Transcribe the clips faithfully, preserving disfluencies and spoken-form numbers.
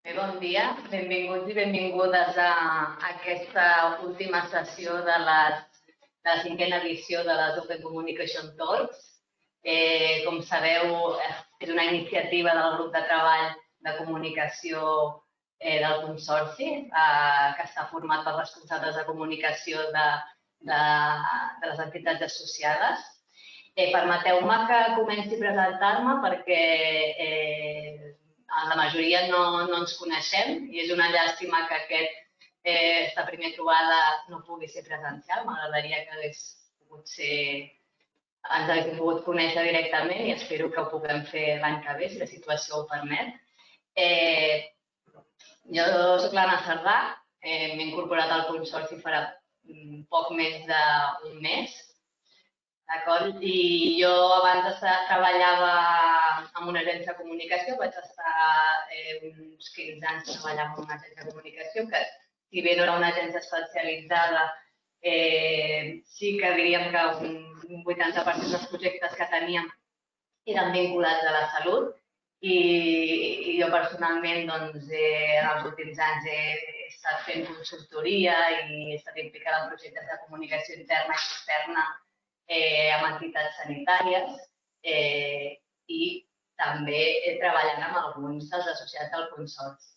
Bon dia, benvinguts i benvingudes a aquesta última sessió de la, de la cinquena edició de les Open Communication Talks. Eh, com sabeu, és una iniciativa del grup de treball de comunicació eh, del Consorci, eh, que està format per responsables de comunicació de, de, de les entitats associades. Eh, Permeteu-me que comenci a presentar-me perquè eh, la majoria no, no ens coneixem i és una llàstima que aquest, eh, esta primera trobada no pugui ser presencial. M'agradaria que hagués pogut ser, ens haguéssim pogut conèixer directament i espero que ho puguem fer l'any que ve, si la situació ho permet. Eh, jo soc l'Anna Cerdà, eh, m'he incorporat al Consorci farà poc més d'un mes. I jo abans treballava en una agència de comunicació, vaig estar eh, uns quinze anys treballant en una agència de comunicació que, si bé no era una agència especialitzada, eh, sí que diríem que un vuitanta per cent dels projectes que teníem eren vinculats a la salut i, i jo personalment doncs, eh, en els últims anys he, he estat fent consultoria i he estat implicada en projectes de comunicació interna i externa Eh, amb entitats sanitàries eh, i també eh, treballant amb alguns dels associats del Consorci.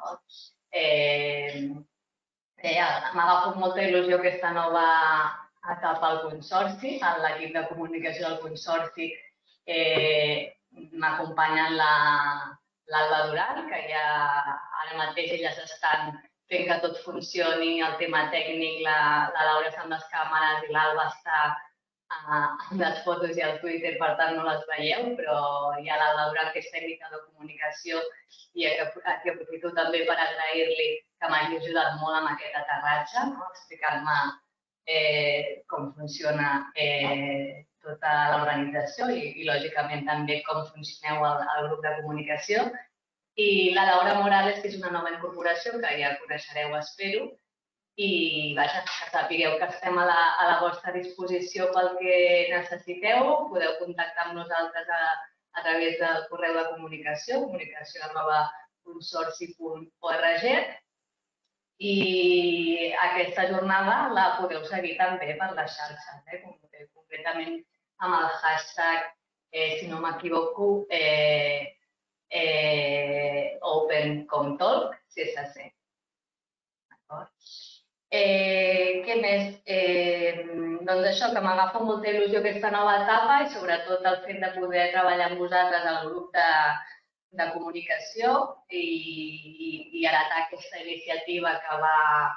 Eh, eh, M'ha agafat molta il·lusió aquesta nova etapa al Consorci. En l'equip de comunicació del Consorci eh, m'acompanyen l'Alba Duran, que ja ara mateix elles estan fent que tot funcioni, el tema tècnic, la, la Laura està amb les càmeres i l'Alba està amb les fotos i el Twitter, per tant no les veieu, però hi ha la Laura, que és tècnica de comunicació, i aquí aprofito també per agrair-li que m'hagi ajudat molt amb aquest aterratge, explicant-me com funciona tota l'organització i, lògicament, també com funcioneu al grup de comunicació. I la Laura Morales, que és una nova incorporació, que ja coneixereu, espero, i vaja, que sapigueu que estem a la, a la vostra disposició pel que necessiteu. Podeu contactar amb nosaltres a, a través del correu de comunicació, comunicació arroba consorci punt org, i aquesta jornada la podeu seguir també per les xarxes, eh? Concretament amb el hashtag, eh, si no m'equivoco, eh, eh, OpenComTalk, C S C. D'acord? Eh, què més? Eh, doncs això, que m'agafa molta il·lusió aquesta nova etapa i sobretot el fet de poder treballar amb vosaltres al grup de, de comunicació i, i, i heretar aquesta iniciativa que va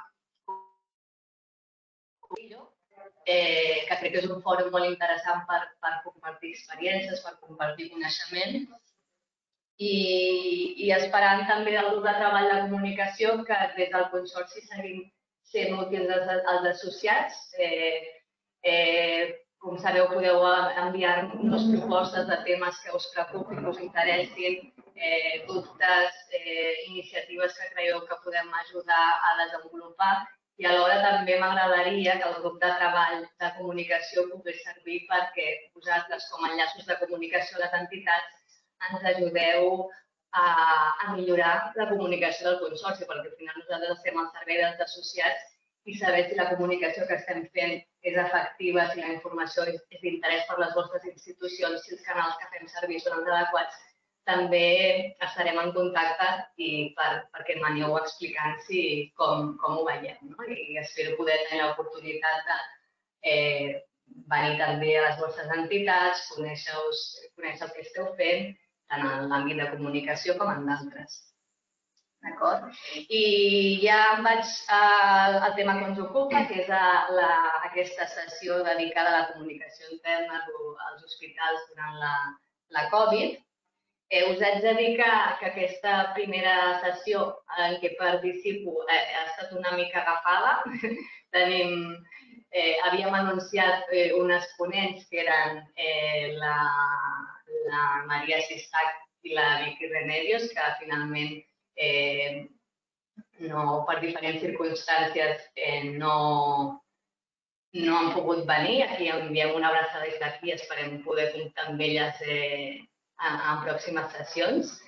eh, que crec que és un fòrum molt interessant per, per compartir experiències, per compartir coneixement i, i esperant també del grup de treball de comunicació que des del Consorci seguim sent útils als associats. Eh, eh, com sabeu, podeu enviar-nos propostes de temes que us preocupin, que us interessin, eh, dubtes, eh, iniciatives que creieu que podem ajudar a desenvolupar, i alhora també m'agradaria que el grup de treball de comunicació pogués servir perquè vosaltres, com a enllaços de comunicació a les entitats, ens ajudeu a, a millorar la comunicació del Consorci, perquè al final nosaltres estem al servei dels associats i saber si la comunicació que estem fent és efectiva, si la informació és, és d'interès per les vostres institucions, si els canals que fem servir són els adequats, també estarem en contacte i per, perquè m'aneu explicant si, com, com ho veiem. No? I espero poder tenir l'oportunitat de eh, venir també a les vostres entitats, conèixer, conèixer el que esteu fent, tant en l'àmbit de comunicació com en d'altres. D'acord? I ja em vaig al tema que ens ocupa, que és la, aquesta sessió dedicada a la comunicació interna als hospitals durant la, la Covid. Eh, us haig de dir que, que aquesta primera sessió en què participo eh, ha estat una mica agafada. Tenim, eh, havíem anunciat eh, unes ponents que eren eh, la, la Maria Sistac i la Vicky Remedios, que finalment eh, no, per diferents circumstàncies eh, no, no han pogut venir. Aquí enviem una abraçada des d'aquí i esperem poder comptar amb elles eh, en, en pròximes sessions.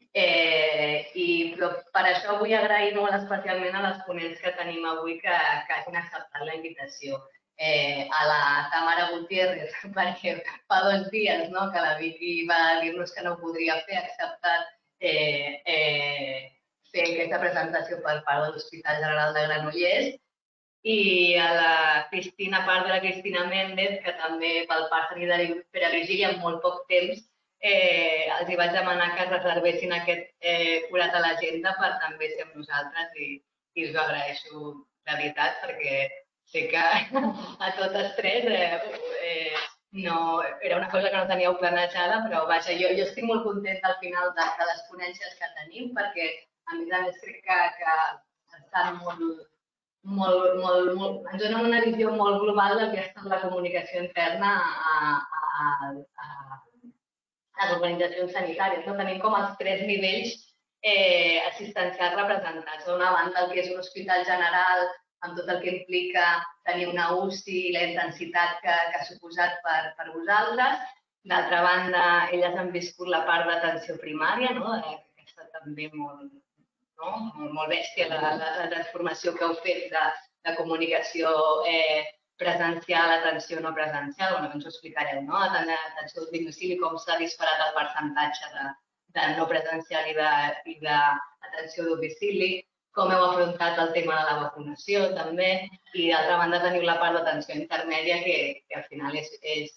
I per això vull agrair molt especialment a les ponents que tenim avui que hagin acceptat la invitació. A la Tamara Gutiérrez, perquè fa dos dies que la Vicky va dir-nos que no ho podria fer, ha acceptat fer aquesta presentació per part de l'Hospital General de Granollers, i a la Cristina, a part de la Cristina Méndez, que també pel Parc Sanitari Pere Virgili en molt poc temps els hi vaig demanar que reservessin aquest forat a l'agenda per també ser amb nosaltres i us ho agraeixo de veritat perquè sé que a totes tres era una cosa que no teníeu planejada, però vaja, jo estic molt contenta al final de les ponències que tenim perquè a més a més crec que estan molt ens donen una visió molt global del que ha estat la comunicació interna a les organitzacions sanitàries. Tenim com els tres nivells assistencials representats. D'una banda, el que és un hospital general, amb tot el que implica tenir una U C I i la intensitat que ha suposat per vosaltres. D'altra banda, elles han viscut la part d'atenció primària, que ha estat també molt molt bèstia la transformació que heu fet de comunicació presencial a atenció no presencial, bueno, ens ho explicareu, no? Atenció al domicili, com s'ha disparat el percentatge de no presencial i d'atenció a domicili, com heu afrontat el tema de la vacunació també, i d'altra banda teniu la part d'atenció intermèdia que al final és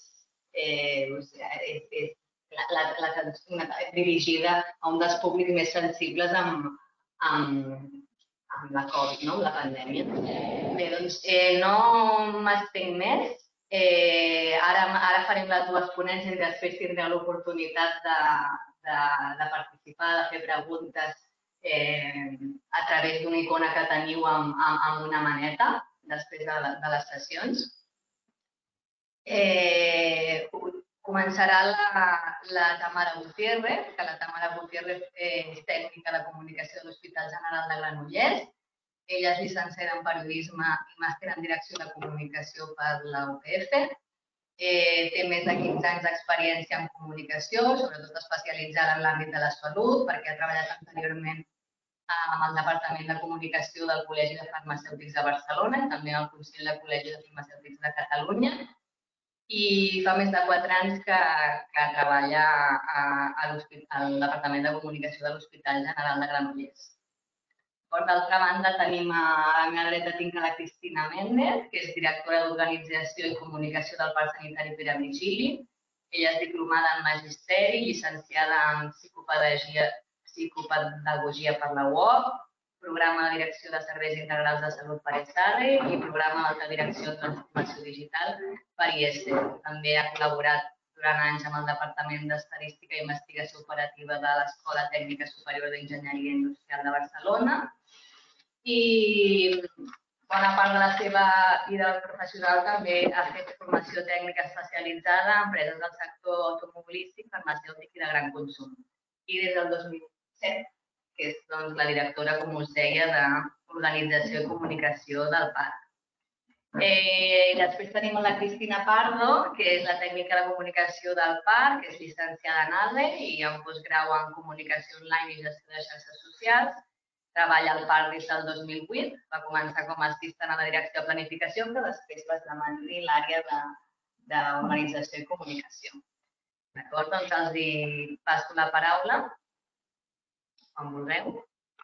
dirigida a un dels públics més sensibles amb amb la Covid, amb la pandèmia. Bé, doncs no m'estenc més. Ara farem les dues ponències i després tindreu l'oportunitat de participar, de fer preguntes a través d'una icona que teniu amb una maneta després de les sessions. Començarà la Tamara Gutiérrez, que la Tamara Gutiérrez és tècnica de comunicació de l'Hospital General de Granollers. Ella és llicenciada en periodisme i màster en direcció de comunicació per la U P F. Té més de quinze anys d'experiència en comunicació, sobretot especialitzada en l'àmbit de la salut, perquè ha treballat anteriorment amb el Departament de Comunicació del Col·legi de Farmacèutics de Barcelona i també al Consell de Col·legis de Farmacèutics de Catalunya. I fa més de quatre anys que treballa al Departament de Comunicació de l'Hospital General de Granollers. Per d'altra banda, tenim a la meva dreta tinc a la Cristina Méndez, que és directora d'Organització i Comunicació del Parc Sanitari Pere Virgili. Ella és diplomada en Magisteri, llicenciada en Psicopedagogia per la U O C, programa de Direcció de Serveis Integrals de Salut per ESARRE i programa d'alta direcció de transformació digital per I S E. També ha col·laborat durant anys amb el Departament d'Estadística i Investigació Operativa de l'Escola Tècnica Superior d'Enginyeria Industrial de Barcelona. I bona part de la seva vida professional també ha fet formació tècnica especialitzada en empreses del sector automobilístic, farmacèutic i de gran consum. I des del dos mil set que és la directora, com us deia, d'Organització i Comunicació del Parc. Després tenim la Cristina Pardo, que és la tècnica de comunicació del Parc, que és llicenciada en A D E i amb postgrau en Comunicació Online i Gestió de Xarxes Socials. Treballa al Parc des del dos mil vuit, va començar com a assistent a la direcció de planificació, però després va esdevenir l'àrea d'organització i comunicació. D'acord? Doncs els passo la paraula. Com vulgueu.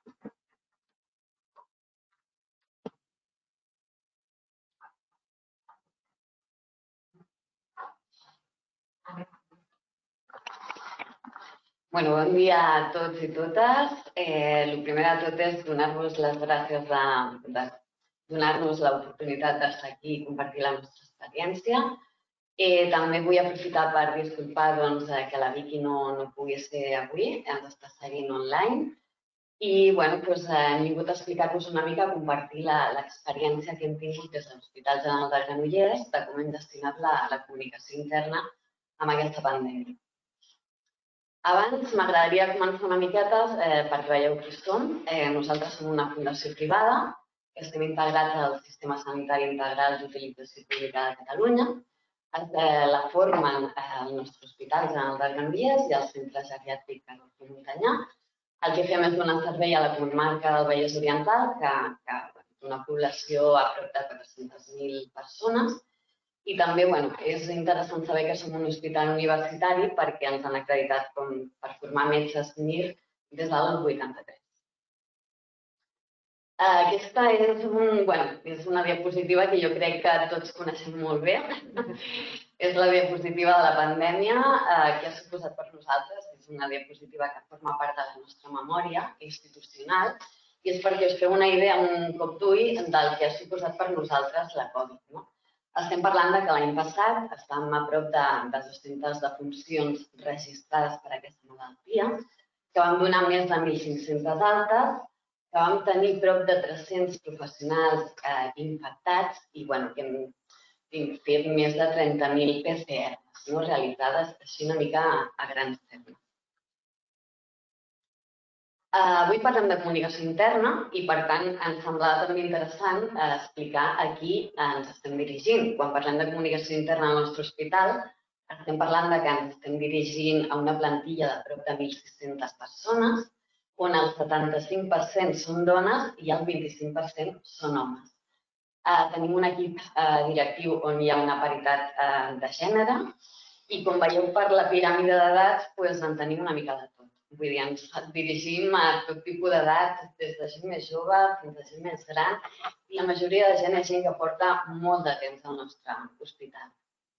Bon dia a tots i totes. El primer de tot és donar-vos les gràcies de donar-nos l'oportunitat d'estar aquí i compartir la nostra experiència. També vull aprofitar per disculpar que la Vicky no pugui ser avui, ens està seguint online. I hem vingut a explicar-vos una mica, a compartir l'experiència que hem tingut des de l'Hospital General de Granollers de com hem gestionat la comunicació interna amb aquesta pandèmia. Abans m'agradaria començar una miqueta perquè veieu qui som. Nosaltres som una fundació privada que estem integrats al Sistema Sanitari Integral d'Utilització Pública de Catalunya. La formen el nostre Hospital General de Granollers i el Centre Geriàtric Carlos Montanyà, El que fem és donar servei a la comarca del Vallès Oriental, que és una població a prop de quatre-centes mil persones. I també és interessant saber que som un hospital universitari perquè ens han acreditat per formar metges M I R des del vuitanta-tres. Aquesta és una diapositiva que jo crec que tots coneixem molt bé. És la diapositiva de la pandèmia que ha suposat per nosaltres. És una diapositiva que forma part de la nostra memòria institucional i és perquè us feu una idea un cop d'ull del que ha suposat per nosaltres la Covid. Estem parlant que l'any passat estàvem a prop de dos-centes defuncions registrades per aquesta malaltia, que vam donar més de mil cinc-centes altes, que vam tenir prop de tres-cents professionals infectats i que hem fet més de trenta mil P C Rs realitzades així una mica a grans termes. Avui parlem de comunicació interna i, per tant, ens semblava també interessant explicar a qui ens estem dirigint. Quan parlem de comunicació interna al nostre hospital, estem parlant que ens estem dirigint a una plantilla de prop de mil sis-centes persones, on el setanta-cinc per cent són dones i el vint-i-cinc per cent són homes. Tenim un equip directiu on hi ha una paritat de gènere i, com veieu per la piràmide d'edats, en tenim una mica de tot. Vull dir, ens dirigim a tot tipus d'edat, des de gent més jove fins a gent més gran, i la majoria de gent és gent que porta molt de temps al nostre hospital.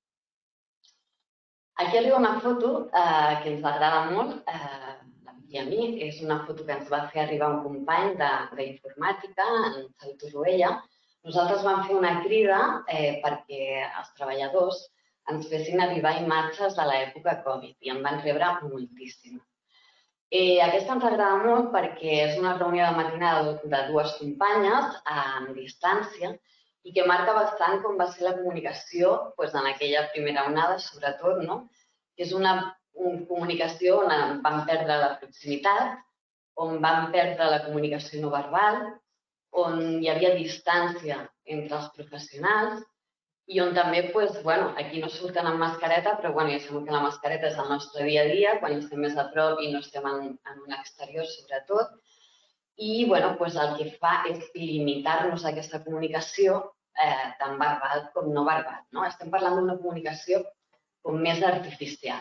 Aquí arriba una foto que ens agrada molt, i a mi és una foto que ens va fer arribar un company d'informàtica, en Xavi Torroella. Nosaltres vam fer una crida perquè els treballadors ens fessin arribar imatges de l'època Covid i en van rebre moltíssimes. Aquesta ens agrada molt perquè és una reunió de matinada de dues companyes a distància i que marca bastant com va ser la comunicació en aquella primera onada, sobretot, que és una comunicació on vam perdre la proximitat, on vam perdre la comunicació no verbal, on hi havia distància entre els professionals i on també, aquí no surten amb mascareta, però ja sabem que la mascareta és el nostre dia a dia, quan estem més a prop i no estem en un exterior, sobretot. I el que fa és limitar-nos aquesta comunicació, tant verbal com no verbal. Estem parlant d'una comunicació més artificial.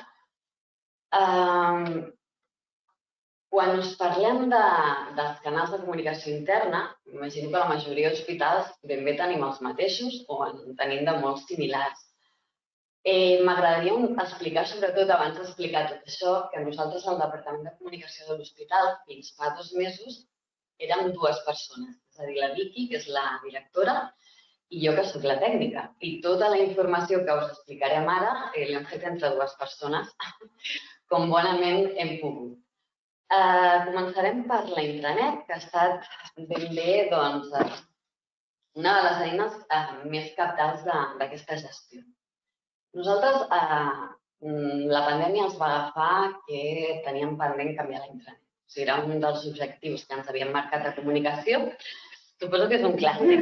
Quan us parlem dels canals de comunicació interna, imagino que la majoria d'hospitals ben bé tenim els mateixos o en tenim de molt similars. M'agradaria explicar, sobretot abans d'explicar tot això, que nosaltres al Departament de Comunicació de l'Hospital fins fa dos mesos érem dues persones, és a dir, la Vicky, que és la directora, i jo, que soc la tècnica. I tota la informació que us explicarem ara l'hem fet entre dues persones, com bonament hem pogut. Començarem per la intranet, que ha estat ben bé una de les eines més cabdals d'aquesta gestió. Nosaltres, la pandèmia ens va agafar que teníem pendent canviar la intranet. O sigui, era un dels objectius que ens havíem marcat a comunicació. Suposo que és un clàssic.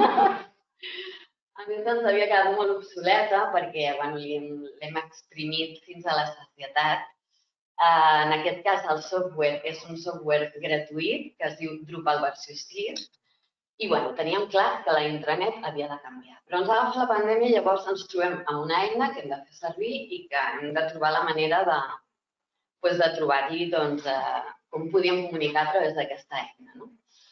A més, ens havia quedat molt obsoleta perquè l'hem exprimit fins a la sacietat. En aquest cas, el software és un software gratuït que es diu Drupal versió sis i teníem clar que la intranet havia de canviar. Però ens agafa la pandèmia i llavors ens trobem amb una eina que hem de fer servir i que hem de trobar la manera de trobar-hi com podíem comunicar a través d'aquesta eina.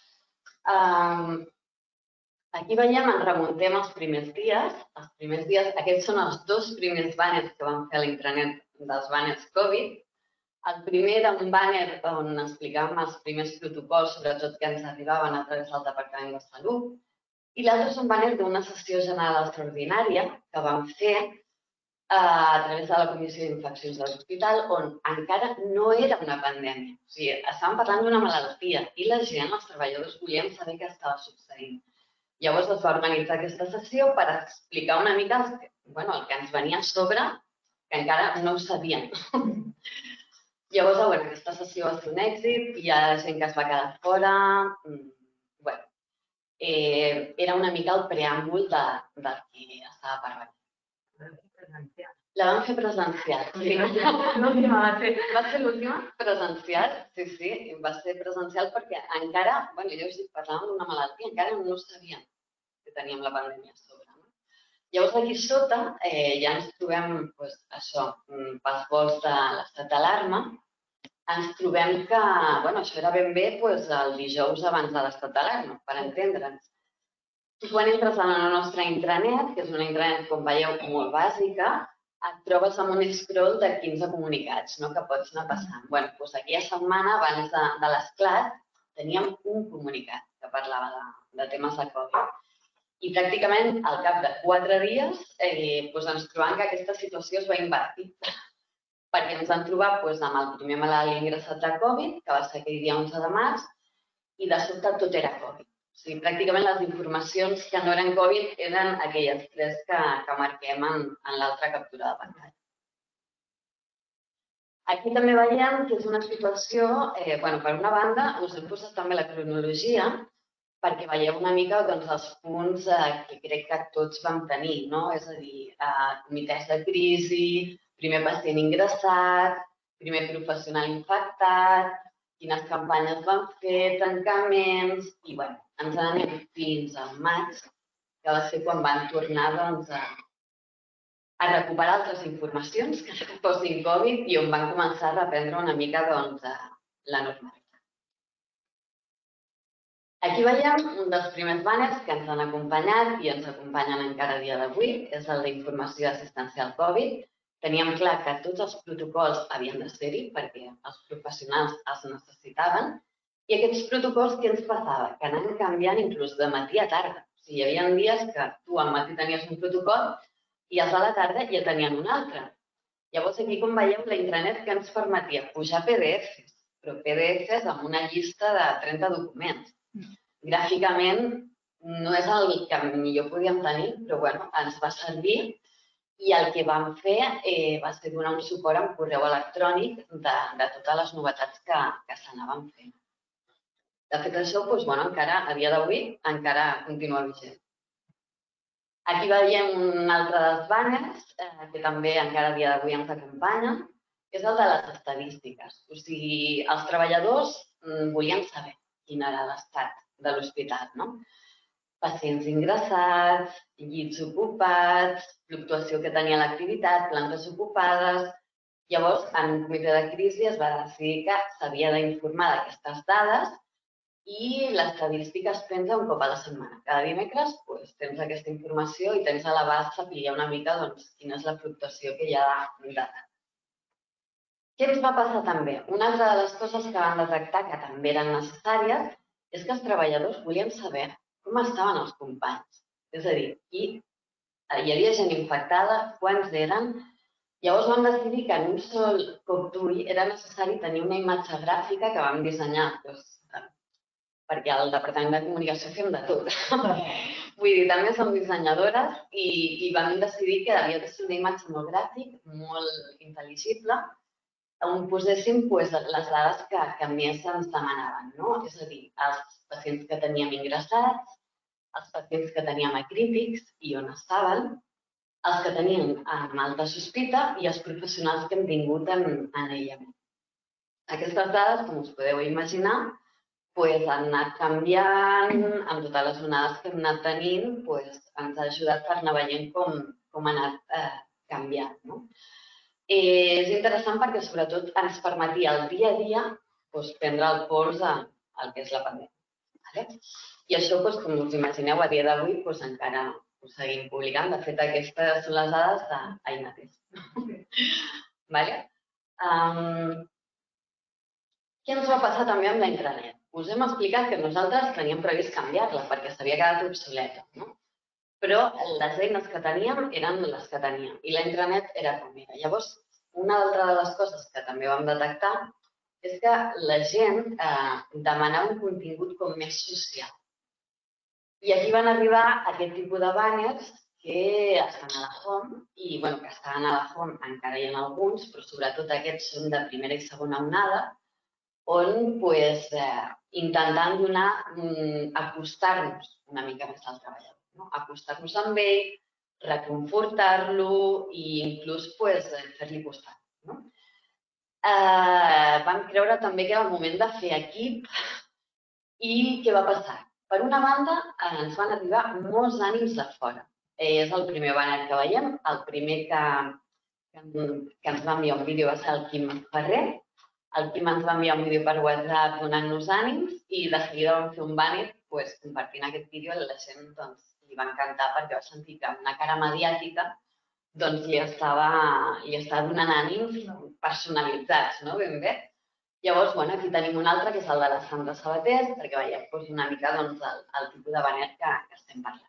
Aquí veiem, ens remuntem als primers dies. Els primers dies, aquests són els dos primers banners que vam fer a la intranet dels banners Covid. El primer era un bàner on explicàvem els primers protocols, sobretot que ens arribaven a través del Departament de Salut, i l'altre és un bàner d'una sessió general extraordinària que vam fer a través de la Comissió d'Infeccions de l'Hospital, on encara no era una pandèmia. O sigui, estàvem parlant d'una malaltia i la gent, els treballadors, volien saber què estava succeint. Llavors es va organitzar aquesta sessió per explicar una mica el que ens venia a sobre, que encara no ho sabíem. Llavors, aquesta sessió va ser un èxit, hi ha gent que es va quedar fora. Era una mica el preàmbul del que estava per venir. La vam fer presencial, sí. L'última va ser. Va ser l'última presencial, sí, sí, va ser presencial perquè encara, bueno, jo us dic, parlàvem d'una malaltia, encara no sabíem que teníem la pandèmia a sobre. No? Llavors, aquí sota eh, ja ens trobem, doncs, això, pels vols de l'estat d'alarma, ens trobem que, bueno, això era ben bé doncs, el dijous abans de l'estat d'alarma, per entendre'ns. I quan entres a la nostra intranet, que és una intranet, com veieu, molt bàsica, et trobes amb un scroll de quinze comunicats no? Que pots anar passant. Bueno, doncs aquella setmana, abans de, de l'esclat, teníem un comunicat que parlava de, de temes de Covid. I pràcticament al cap de quatre dies eh, doncs ens trobam que aquesta situació es va invertir. Perquè ens vam trobar doncs, amb el primer malalt ingressat de Covid, que va ser aquell dia onze de març, i de sobte tot era Covid. O sigui, pràcticament les informacions que no eren Covid eren aquelles tres que, que marquem en, en l'altra captura de pantalla. Aquí també veiem que és una situació, eh, bueno, per una banda, us he posat també la cronologia perquè veieu una mica doncs, els punts eh, que crec que tots vam tenir, no? És a dir, eh, comitès de crisi, primer pacient ingressat, primer professional infectat, quines campanyes van fer, tancaments, i bueno, ens anem fins al maig, que va ser quan van tornar doncs, a, a recuperar altres informacions que no fossin Covid i on van començar a reprendre una mica doncs, la normalitat. Aquí veiem un dels primers banners que ens han acompanyat i ens acompanyen encara a dia d'avui, és el d'informació assistencial Covid. Teníem clar que tots els protocols havien de ser-hi perquè els professionals els necessitaven i aquests protocols què ens passava? Que anaven canviant inclús de matí a tarda. O sigui, hi havia dies que tu al matí tenies un protocol i els de la tarda ja tenien un altre. Llavors aquí, com veieu, la intranet que ens permetia pujar P D Efes, però P D Efes amb una llista de trenta documents. Gràficament no és el que millor podíem tenir, però bueno, ens va servir. I el que vam fer eh, va ser donar un suport en correu electrònic de, de totes les novetats que, que s'anaven fent. De fet, això, doncs, bueno, encara, a dia d'avui, encara continua vigent. Aquí veiem un altre dels banners, eh, que també encara a dia d'avui ens acompanya, que és el de les estadístiques. O sigui, els treballadors mm, volien saber quin era l'estat de l'hospital, no? Pacients ingressats, llits ocupats, fluctuació que tenia l'activitat, plantes ocupades. Llavors, en un comitè de crisi es va decidir que s'havia d'informar d'aquestes dades i l'estadística es penja un cop a la setmana. Cada dimecres doncs, tens aquesta informació i tens a l'abast saber una mica doncs, quina és la fluctuació que hi ha de dades. Què ens va passar també? Una altra de les coses que van detectar que també eren necessàries és que els treballadors volien saber com estaven els companys. És a dir, hi, hi havia gent infectada, quants eren. Llavors vam decidir que en un sol cop d'ull era necessari tenir una imatge gràfica que vam dissenyar, doncs, perquè al Departament de Comunicació fem de tot. Vull dir, també som dissenyadores i, i vam decidir que havia de ser una imatge molt gràfica, molt intel·ligible, on poséssim pues, les dades que, que més ens demanaven. No? És a dir, els pacients que teníem ingressats, els pacients que teníem acrítics i on estaven, els que tenien amb alta sospita i els professionals que hem tingut en, en aïllament. Aquestes dades, com us podeu imaginar, pues, han anat canviant, amb totes les onades que hem anat tenint, pues, ens ha ajudat per anar veient com, com ha anat eh, canviant. No? Eh, és interessant perquè, sobretot, ens permetia el dia a dia pues, prendre el pols al que és la pandèmia. Vale? I això, doncs, com us imagineu, a dia d'avui doncs, encara ho seguim publicant. De fet, aquestes són les dades d'ahir mateix. Vale? Um, què ens va passar també amb la intranet? Us hem explicat que nosaltres teníem previst canviar-la perquè s'havia quedat obsoleta, no? Però les eines que teníem eren les que teníem i la intranet era com era. Llavors, una altra de les coses que també vam detectar és que la gent eh, demanava un contingut com més social. I aquí van arribar aquest tipus de banners que estan a la home i, bueno, que estaven a la home encara hi ha alguns, però sobretot aquests són de primera i segona onada, on pues, eh, intentant donar, mm, acostar-nos una mica més al treballador, no? Acostar-nos amb ell, reconfortar-lo i inclús fer-li costat. Vam creure també que era el moment de fer equip i què va passar? Per una banda, ens van arribar molts ànims de fora. És el primer banner que veiem, el primer que ens va enviar un vídeo va ser el Quim Ferrer. El Quim ens va enviar un vídeo per WhatsApp donant-nos ànims i de seguida vam fer un banner compartint aquest vídeo i la gent li va encantar perquè va sentir que amb una cara mediàtica li estava donant ànims personalitzats, ben bé. Llavors, aquí tenim un altre, que és el de la Sandra Sabater, perquè veieu una mica el tipus de banner que estem parlant.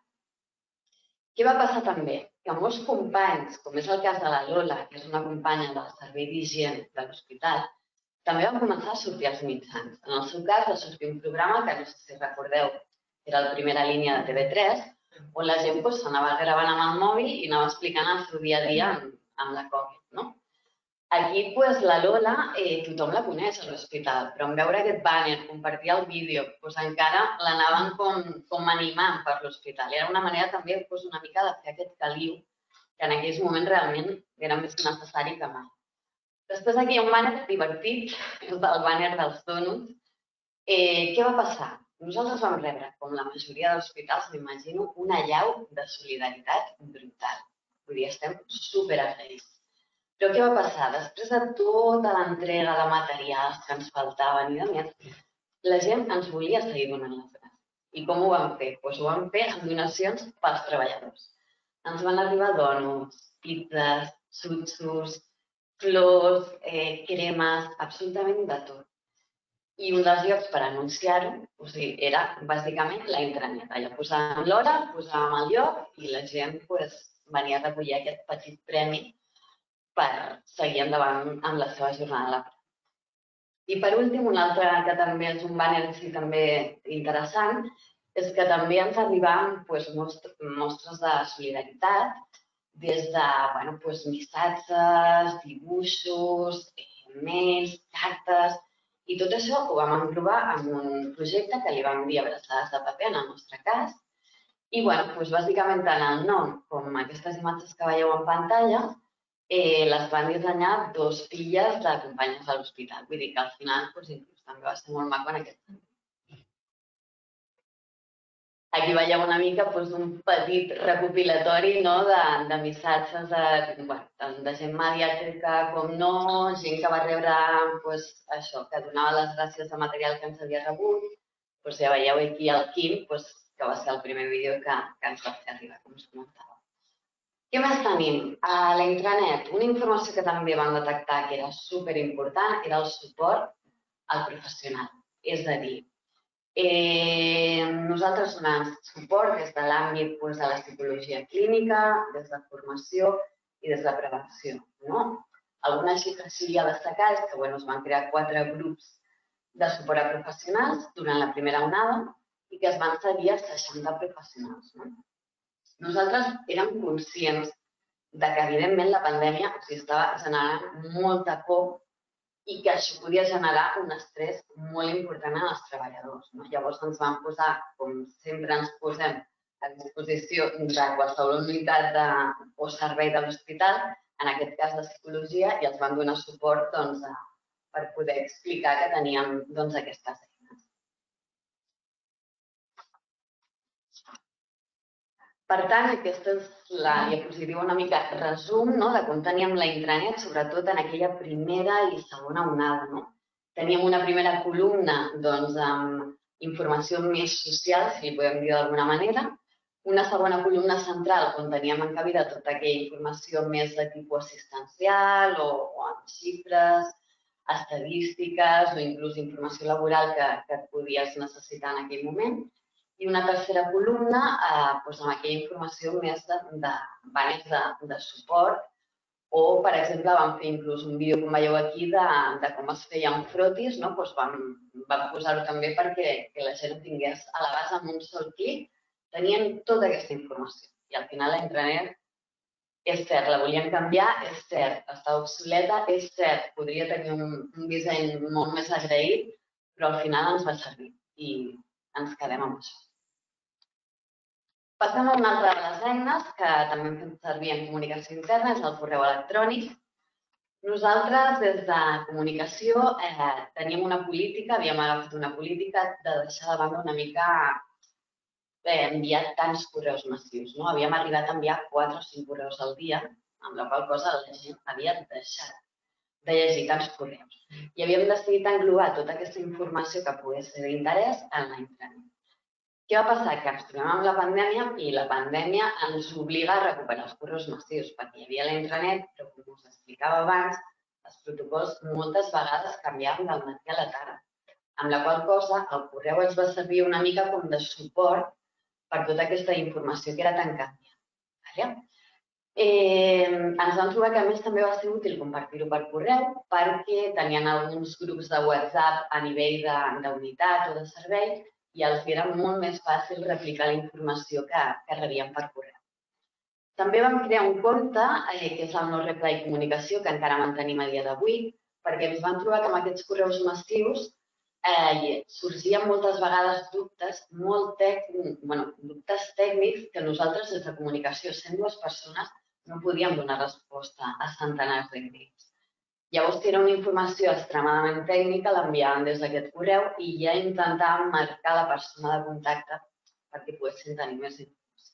Què va passar també? Que molts companys, com és el cas de la Lola, que és una companya del servei d'higiene de l'hospital, també van començar a sortir als mitjans. En el seu cas va sortir un programa que no sé si recordeu, era la primera línia de T V tres, on la gent s'anava gravant amb el mòbil i anava explicant el seu dia a dia amb la Covid. Aquí la Lola tothom la coneix a l'hospital, però en veure aquest banner, compartir el vídeo, encara l'anaven com animant per l'hospital. Era una manera també una mica de fer aquest caliu, que en aquells moments realment era més necessari que mai. Després aquí hi ha un banner divertit, és el banner dels dònuts. Què va passar? Nosaltres vam rebre, com la majoria d'hospitals, m'imagino, una allau de solidaritat brutal. Vull dir, estem superagraïts. Però què va passar? Després de tota l'entrega de materials que ens faltaven i de més, la gent ens volia seguir donant les gràcies. I com ho vam fer? Doncs ho vam fer amb donacions pels treballadors. Ens van arribar dònuts, pizzas, sutsus, flors, cremes, absolutament de tot. I un dels llocs per anunciar-ho era bàsicament la intranet. Allà posàvem l'hora, posàvem el lloc i la gent venia a recollir aquest petit premi per seguir endavant amb la seva jornada laboral. I per últim, un altre que també és un banner també interessant, és que també ens arribaven mostres de solidaritat, des de missatges, dibuixos, mails, cartes, i tot això ho vam englobar en un projecte que li vam dir abraçades de paper, en el nostre cas, i bàsicament tant el nom com aquestes imatges que veieu en pantalla les van dissenyar dos filles de companyes de l'hospital. Vull dir que al final també va ser molt maco en aquest sentit. Aquí veieu una mica un petit recopilatori de missatges de gent mediàtica com no, gent que va rebre això, que donava les gràcies de material que ens havia rebut. Ja veieu aquí el Quim, que va ser el primer vídeo que ens va fer arribar, com us comentava. Què més tenim? A la intranet, una informació que també vam detectar que era superimportant era el suport al professional. És a dir, nosaltres donem suport des de l'àmbit de la psicologia clínica, des de formació i des de prevenció. Alguna xifra així a destacar és que es van crear quatre grups de suport a professionals durant la primera onada i que es van seguir a seixanta professionals. Nosaltres érem conscients que, evidentment, la pandèmia estava generant molta por i que això podia generar un estrès molt important en els treballadors. Llavors ens vam posar, com sempre ens posem a disposició de qualsevol unitat o servei de l'hospital, en aquest cas de psicologia, i els vam donar suport per poder explicar que teníem aquestes eines. Per tant, aquesta és la diapositiva una mica resum de com teníem la intranet, sobretot en aquella primera i segona onada. Teníem una primera columna amb informació més social, si li podem dir d'alguna manera, una segona columna central on teníem encabida tota aquella informació més de tipus assistencial o amb xifres, estadístiques o inclús informació laboral que et podies necessitar en aquell moment. I una tercera columna amb aquella informació més de banners de suport o, per exemple, vam fer inclús un vídeo, com veieu aquí, de com es feia un frotis. Vam posar-ho també perquè la gent ho tingués a l'abast amb un sol clic. Tenien tota aquesta informació. I al final la intranet, és cert, la volien canviar, és cert, està obsoleta, és cert, podria tenir un disseny molt més agraït, però al final ens va servir i ens quedem amb això. Passem a una altra de les eines que també hem fet servir en comunicació interna, és el correu electrònic. Nosaltres, des de comunicació, teníem una política, havíem agafat una política de deixar de banda una mica enviar tants correus massius. Havíem arribat a enviar quatre o cinc correus al dia, amb la qual cosa la gent havia deixat de llegir tants correus. I havíem decidit englobar tota aquesta informació que pogués ser d'interès en la intranet. Què va passar? Que ens trobem amb la pandèmia i la pandèmia ens obliga a recuperar els correus massius, perquè hi havia la intranet, però com us explicava abans, els protocols moltes vegades canviaven del matí a la tarda, amb la qual cosa el correu ens va servir una mica com de suport per tota aquesta informació que era tan canviant. Ens vam trobar que a més també va ser útil compartir-ho per correu perquè tenien alguns grups de WhatsApp a nivell d'unitat o de servei i els era molt més fàcil replicar la informació que rebien per correu. També vam crear un compte, que és el No Reply Comunicació, que encara mantenim a dia d'avui, perquè ens vam trobar que amb aquests correus massius sorgien moltes vegades dubtes, molt dubtes tècnics que nosaltres des de comunicació, sent dues persones, no podíem donar resposta a centenars d'emails. Llavors, si era una informació extremadament tècnica, l'enviàvem des d'aquest correu i ja intentàvem marcar la persona de contacte perquè poguessin tenir més informació.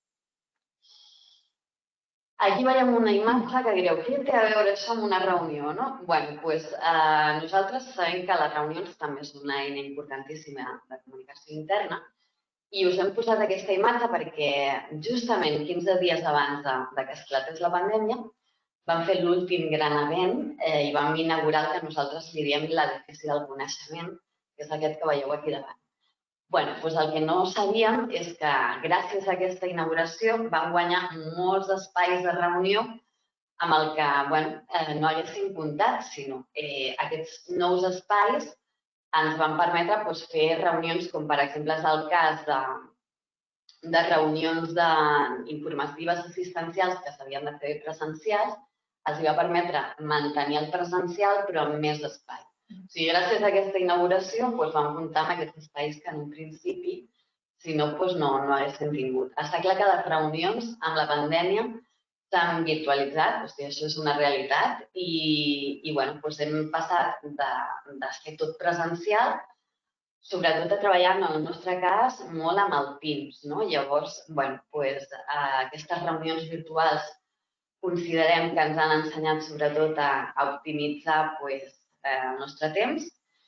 Aquí veiem una imatge que direu, què té a veure això amb una reunió? Bé, doncs nosaltres sabem que les reunions també és una eina importantíssima de comunicació interna i us hem posat aquesta imatge perquè justament quinze dies abans que esclatés la pandèmia vam fer l'últim gran event i vam inaugurar el que nosaltres li diem l'edifici del coneixement, que és aquest que veieu aquí davant. Bé, doncs el que no sabíem és que gràcies a aquesta inauguració vam guanyar molts espais de reunió amb el que no haguéssim comptat, sinó aquests nous espais ens van permetre fer reunions com, per exemple, és el cas de reunions informatives assistencials que s'havien de fer presencials, els va permetre mantenir el presencial però amb més espai. O sigui, gràcies a aquesta inauguració vam comptar amb aquests espais que en un principi, si no, no haguéssim tingut. Està clar que les reunions amb la pandèmia s'han virtualitzat, o sigui, això és una realitat, i hem passat de fer tot presencial, sobretot a treballar, en el nostre cas, molt amb el Teams. Llavors, aquestes reunions virtuals considerem que ens han ensenyat sobretot a optimitzar el nostre temps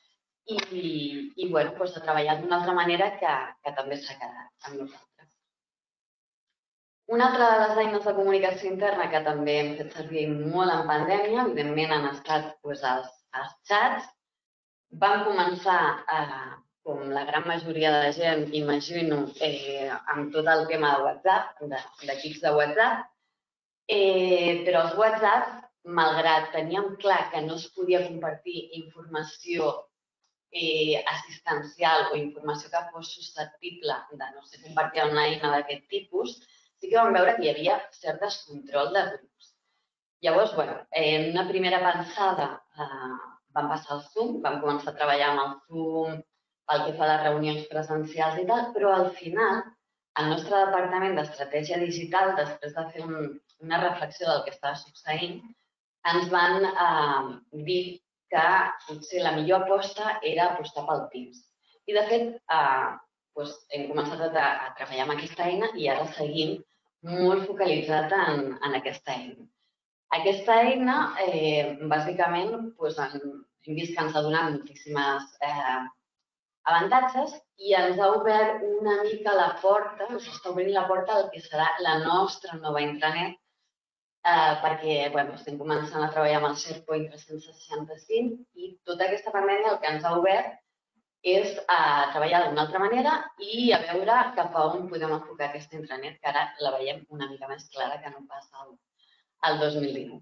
i a treballar d'una altra manera que també s'ha quedat amb nosaltres. Una altra de les eines de comunicació interna que també hem fet servir molt en pandèmia, evidentment, han estat els xats. Vam començar, com la gran majoria de gent, imagino, amb tot el tema de WhatsApp, d'equips de WhatsApp, però els WhatsApp, malgrat teníem clar que no es podia compartir informació assistencial o informació que fos susceptible de no ser compartida en una eina d'aquest tipus, sí que vam veure que hi havia cert descontrol de grups. Llavors, en una primera pensada vam passar al Zoom, vam començar a treballar amb el Zoom pel que fa a les reunions presencials i tal, però al final el nostre departament d'estratègia digital, després de fer una reflexió del que estava succeint, ens van dir que potser la millor aposta era apostar pel Teams. I, de fet, hem començat a treballar amb aquesta eina i ara seguim molt focalitzat en aquesta eina. Aquesta eina, bàsicament, hem vist que ens ha donat moltíssims avantatges i ens ha obert una mica la porta, ens està obrint la porta al que serà la nostra nova intranet, perquè estem començant a treballar amb el SharePoint tres-cents seixanta-cinc i tota aquesta pandèmia el que ens ha obert és a treballar d'una altra manera i a veure cap a on podem enfocar aquesta intranet, que ara la veiem una mica més clara que no pas el dos mil dinou.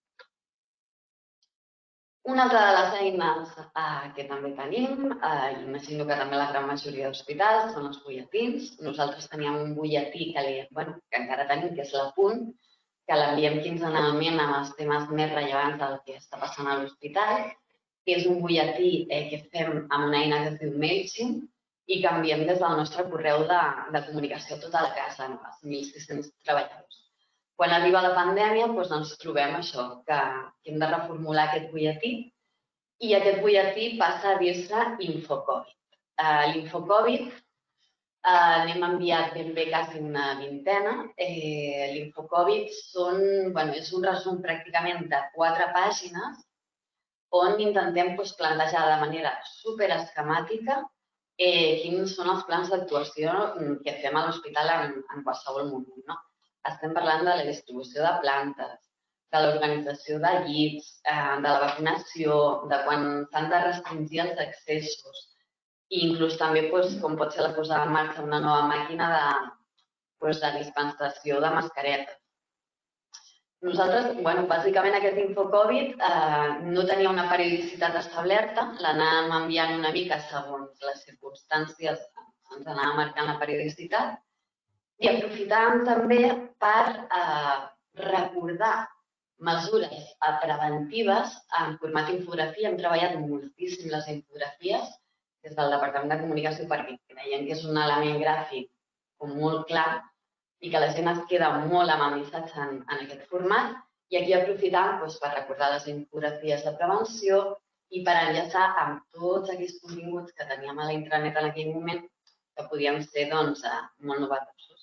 Una altra de les eines que també tenim, i imagino que també la gran majoria d'hospitals, són els butlletins. Nosaltres teníem un butlletí que encara tenim, que és l'Apunt, que l'enviem quinzenalment amb els temes més rellevants del que està passant a l'hospital. És un butlletí que fem amb una eina que es diu MailChimp i canviem des del nostre correu de, de comunicació a tota la casa, no? Els mil sis-cents treballadors. Quan arriba la pandèmia, doncs ens trobem això, que hem de reformular aquest butlletí i aquest butlletí passa a dir-se Infocovid. Uh, L'Infocovid uh, n'hem enviat ben bé quasi una vintena. Eh, L'Infocovid són, bueno, és un resum pràcticament de quatre pàgines on intentem doncs, plantejar de manera superesquemàtica eh, quins són els plans d'actuació que fem a l'hospital en, en qualsevol moment. No? Estem parlant de la distribució de plantes, de l'organització de llits, eh, de la vacunació, de quan s'han de restringir els accessos i inclús també doncs, com pot ser la posada en marxa una nova màquina de, doncs, de dispensació de mascaretes. Nosaltres, bueno, bàsicament aquest Infocovid eh, no tenia una periodicitat establerta, l'anàvem enviant una mica segons les circumstàncies, ens anava marcant la periodicitat, i aprofitàvem també per eh, recordar mesures preventives en format infografia. Hem treballat moltíssim les infografies des del Departament de Comunicació perquè creiem que és un element gràfic molt clar i que la gent es queda molt amb el missatge en, en aquest format. I aquí aprofitam doncs, per recordar les infografies de prevenció i per enllaçar amb tots aquells continguts que teníem a la intranet en aquell moment que podien ser doncs, molt novatosos.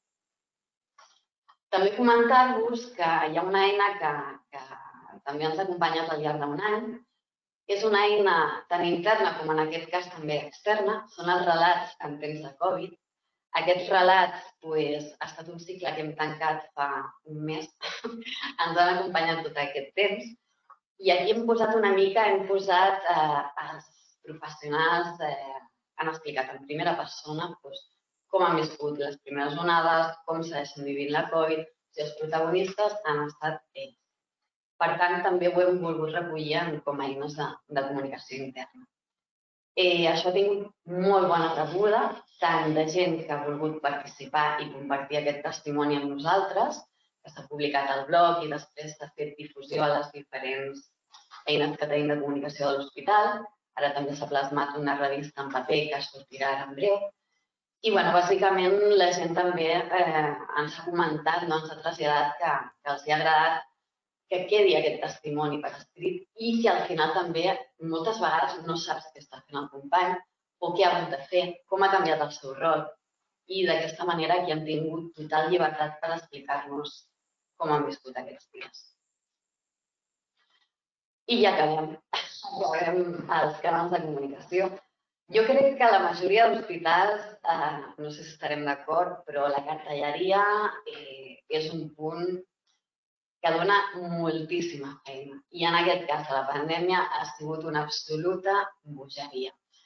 També comentar-vos que hi ha una eina que, que també ens ha acompanyat al llarg d'un any. És una eina tant interna com en aquest cas també externa. Són els relats en temps de Covid. Aquests relats doncs, ha estat un cicle que hem tancat fa un mes. Ens han acompanyat tot aquest temps. I aquí hem posat una mica, hem posat eh, els professionals, eh, han explicat en primera persona doncs, com han viscut les primeres onades, com segueixen vivint la Covid, i els protagonistes han estat ells. Per tant, també ho hem volgut recollir com a eines de, de comunicació interna. Eh, això ha tingut molt bona rebuda, tant de gent que ha volgut participar i compartir aquest testimoni amb nosaltres, que s'ha publicat al blog i després s'ha fet difusió a les diferents eines que tenim de comunicació de l'hospital. Ara també s'ha plasmat una revista en paper que sortirà ara en breu. I, bueno, bàsicament, la gent també eh, ens ha comentat, no, ens ha traslladat que, que els ha agradat que quedi aquest testimoni per escrit i que al final també moltes vegades no saps què està fent el company o què ha hagut de fer, com ha canviat el seu rol. I d'aquesta manera aquí han tingut total llibertat per explicar-nos com han viscut aquests dies. I ja acabem. Acabem els canals de comunicació. Jo crec que la majoria d'hospitals, eh, no sé si estarem d'acord, però la cartelleria eh, és un punt que dona moltíssima feina. I en aquest cas, la pandèmia ha sigut una absoluta bogeria.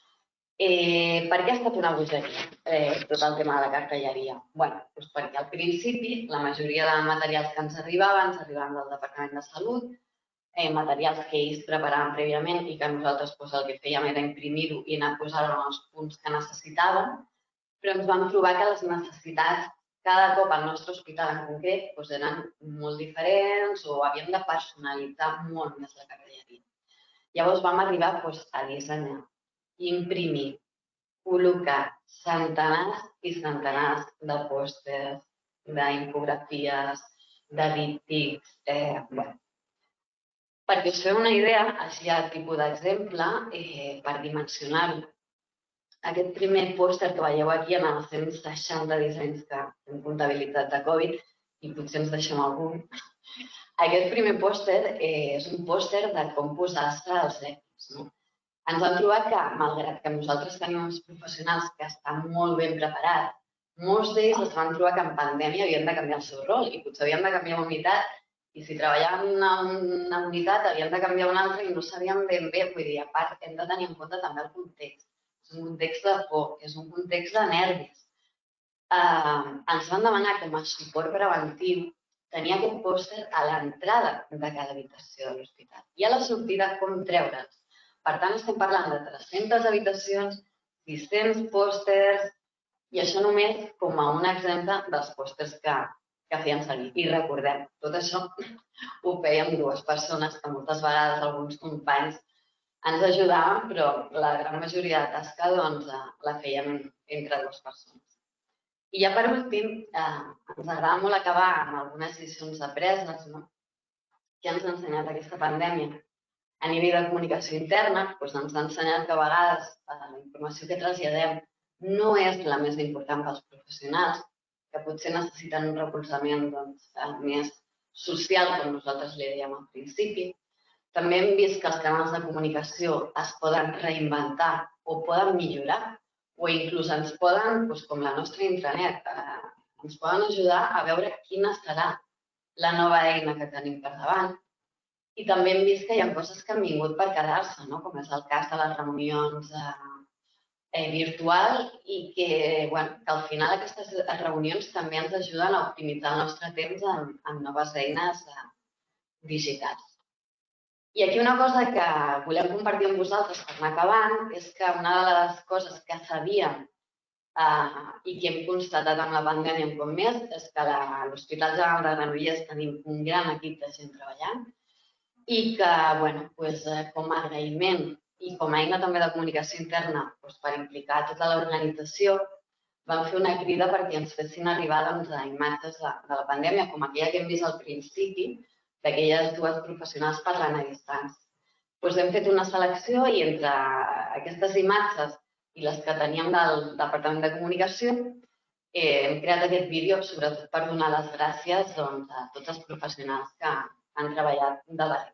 Eh, per què ha estat una bogeria, eh, tot el tema de la cartelleria? Bueno, doncs perquè al principi la majoria de materials que ens arribaven ens arribaven del Departament de Salut, eh, materials que ells preparaven prèviament i que nosaltres doncs, el que fèiem era imprimir-ho i anar posant els punts que necessitaven, però ens vam trobar que les necessitats cada cop al nostre hospital en concret doncs eren molt diferents o havíem de personalitzar molt més la cartelleria. Llavors vam arribar doncs, a dissenyar, imprimir, col·locar centenars i centenars de pòsters, d'infografies, de díptics. Eh, bueno. Perquè us feu una idea, així a tipus d'exemple, eh, per dimensionar-ho. Aquest primer pòster que veieu aquí en els cent seixanta dissenys que hem comptabilitzat de Covid, i potser ens deixem algun, aquest primer pòster és un pòster de com posar-se als EPIs. No? Ens hem trobat que, malgrat que nosaltres tenim uns professionals que estan molt ben preparats, molts d'ells es van trobar que en pandèmia havien de canviar el seu rol i potser havien de canviar unitat i si treballaven en una unitat havien de canviar una altra i no sabien ben bé. Vull dir, a part, hem de tenir en compte també el context. És un context de por, és un context de nervis. Eh, ens van demanar com a suport preventiu tenir aquest pòster a l'entrada de cada habitació de l'hospital i a la sortida com treure'ls. Per tant, estem parlant de tres-centes habitacions, sis-cents pòsters i això només com a un exemple dels pòsters que, que feien servir. I recordem, tot això ho fèiem dues persones que moltes vegades alguns companys ens ajudaven, però la gran majoria de tasca doncs, la fèiem entre dues persones. I ja per últim, eh, ens agrada molt acabar amb algunes lliçons apreses, no? Que ens ha ensenyat aquesta pandèmia. A nivell de comunicació interna, doncs ens ha ensenyat que a vegades eh, la informació que traslladem no és la més important pels professionals, que potser necessiten un recolzament doncs, més social, com nosaltres li dèiem al principi. També hem vist que els canals de comunicació es poden reinventar o poden millorar, o inclús ens poden, doncs, com la nostra intranet, eh, ens poden ajudar a veure quina serà la nova eina que tenim per davant. I també hem vist que hi ha coses que han vingut per quedar-se, no? Com és el cas de les reunions eh, virtuals i que, bueno, que al final aquestes reunions també ens ajuden a optimitzar el nostre temps en, en noves eines eh, digitals. I aquí una cosa que volem compartir amb vosaltres per anar acabant és que una de les coses que sabíem eh, i que hem constatat amb la pandèmia un cop més és que a l'Hospital General de Granollers tenim un gran equip de gent treballant i que, bueno, doncs, com a agraïment i com a eina també de comunicació interna doncs, per implicar tota l'organització, vam fer una crida perquè ens fessin arribar doncs, imatges de, de la pandèmia, com aquella que hem vist al principi, d'aquelles dues professionals parlant a distància. Doncs hem fet una selecció i entre aquestes imatges i les que teníem del Departament de Comunicació eh, hem creat aquest vídeo sobretot per donar les gràcies doncs, a tots els professionals que han treballat de valent.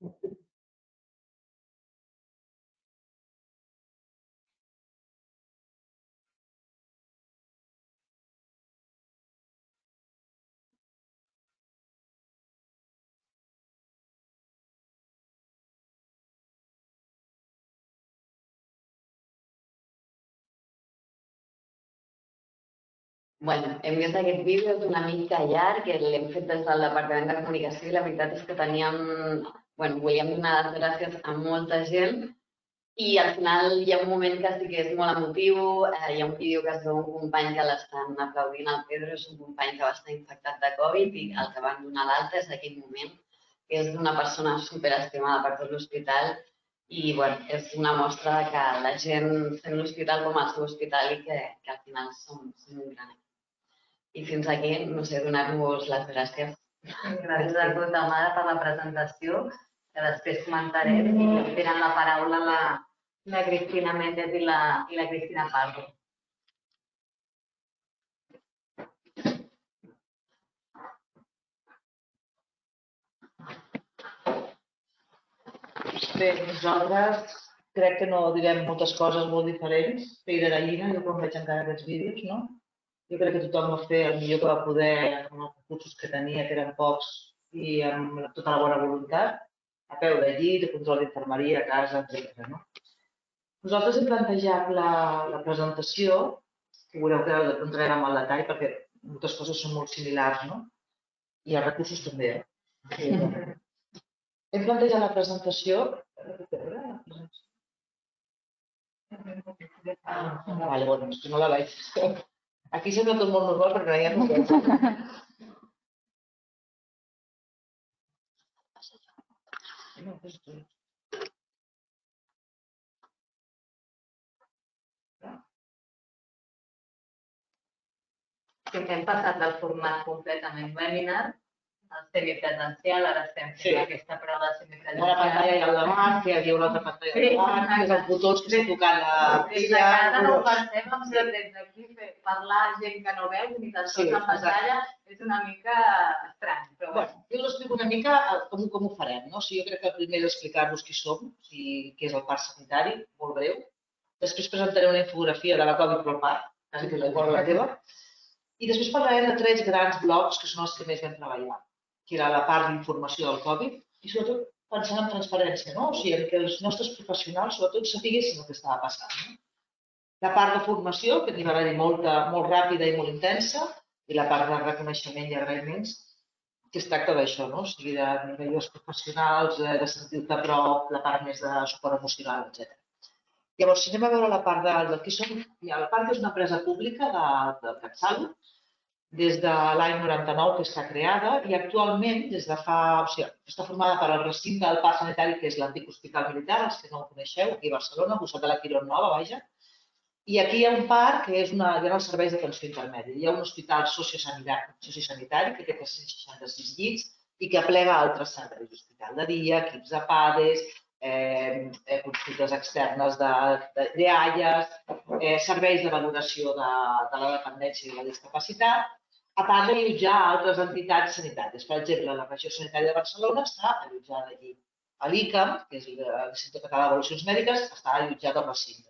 Bueno, hem vist aquest vídeo, és una mica llarg, l'hem fet des del Departament de Comunicació i la veritat és que teníem, bueno, volíem donar les gràcies a molta gent i al final hi ha un moment que sí que és molt emotiu, hi ha un vídeo que es veu un company que l'estan aplaudint al Pedro, és un company que va estar infectat de Covid i el que van donar l'alta és aquell moment, que és d'una persona superestimada per tot l'hospital i bueno, és una mostra que la gent sent l'hospital com el seu hospital i que, que al final som, som un gran equip. I fins aquí, no sé, donar-vos les gràcies. Gràcies a tu, Tamara, per la presentació, que després comentarem i tenen la paraula la, la Cristina Méndez i la, i la Cristina Pardo. Bé, nosaltres crec que no direm moltes coses molt diferents. Pell de gallina, jo quan veig encara aquests vídeos, no? Jo crec que tothom va fer el millor que va poder amb els recursos que tenia, que eren pocs, i amb tota la bona voluntat, a peu de llit, de control d'infermeria, a casa, etcètera. No? Nosaltres hem plantejat la, la presentació, que veureu que entrarem amb el detall, perquè moltes coses són molt similars, no? I els recursos també. Eh? Hem plantejat la presentació... Ah, vale, bueno, no la veig. Aquí sembla tot molt normal perquè no hi ha res. Hem passat del format completament webinar al semipresencial, ara estem fent Sí. aquesta prova semipresencial. A la pantalla hi ha el davant, que hi havia una altra pantalla al davant, que és els botons que estan tocant la... Des de casa no ho pensem, però des d'aquí parlar a gent que no veu ni tan sols Sí, la pantalla és una mica estrany. Però Bueno, jo us explico una mica com, com ho farem. No? O sigui, jo crec que primer és explicar-vos qui som, o sigui, què és el parc sanitari, molt breu. Després presentaré una infografia de la Covid pel parc, quasi que és igual a la teva. I després parlarem de tres grans blocs que són els que més vam treballar, que era la part d'informació del Covid i sobretot pensant en transparència, no? O sigui, que els nostres professionals sobretot sapiguessin el que estava passant. No? La part de formació, que n'hi va haver molta, molt ràpida i molt intensa, i la part de reconeixement i agraïments, que es tracta d'això, no? O sigui, de nivells professionals, de sentir-te a prop, la part més de suport emocional, etcètera. Llavors, si anem a veure la part de, de qui som, la part és una empresa pública de, de CatSalut, des de l'any noranta-nou que està creada i actualment, des de fa, o sigui, està formada per al recinte del parc sanitari, que és l'antic hospital militar, els que no ho coneixeu, aquí a Barcelona, al costat de la Quirón Nova, vaja. I aquí hi ha un parc que és una, hi ha els serveis d'atenció intermèdia. Hi ha un hospital sociosanitari, sociosanitari que té tres cents seixanta-sis llits i que aplega altres serveis, hospital de dia, equips de PADES, eh, consultes externes de, de, de A I A S, eh, serveis de valoració de, de la dependència i la discapacitat, a part d'allotjar altres entitats sanitàries. Per exemple, la regió sanitària de Barcelona està allotjada allí. A l'I C A M, que és l'Institut Català d'Avaluacions Mèdiques, està allotjada al recinte.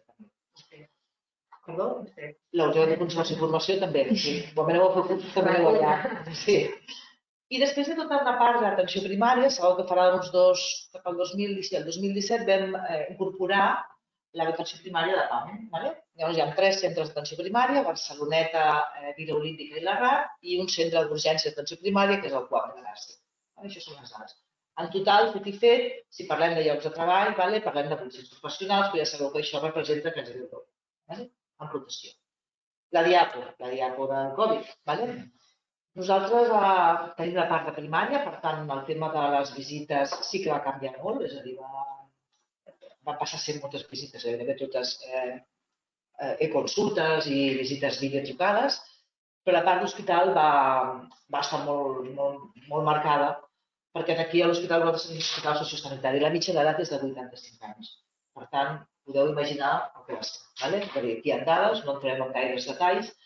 Perdó? L'Autoritat de Conservació i Formació també. Sí. Igualment ho heu fet també allà. Sí. I després de tota una part d'atenció primària, sabeu que farà uns dos, cap al dos mil disset, el dos mil disset vam eh, incorporar l'atenció primària de P A M. Vale? Llavors hi ha tres centres d'atenció primària, Barceloneta, eh, Vila Olímpica i la R A C, i un centre d'urgència d'atenció primària, que és el Quart de Gràcia. Vale? Això són les dades. En total, fet i fet, si parlem de llocs de treball, vale? Parlem de policies professionals, però ja sabeu que això representa quasi el doble, vale? En protecció. La diapo, la diapo del Covid. Vale? Nosaltres eh, tenim la part de primària, per tant, el tema de les visites sí que va canviar molt, és a dir, va, va passar a ser moltes visites, gairebé totes eh, eh, consultes i visites videotrucades, però la part d'hospital va, va estar molt, molt, molt marcada, perquè aquí a l'hospital va ser un hospital sociosanitari. La mitja d'edat és de vuitanta-cinc anys. Per tant, podeu imaginar el que va ser. Vale? Aquí hi ha dades, no entrem en gaires detalls,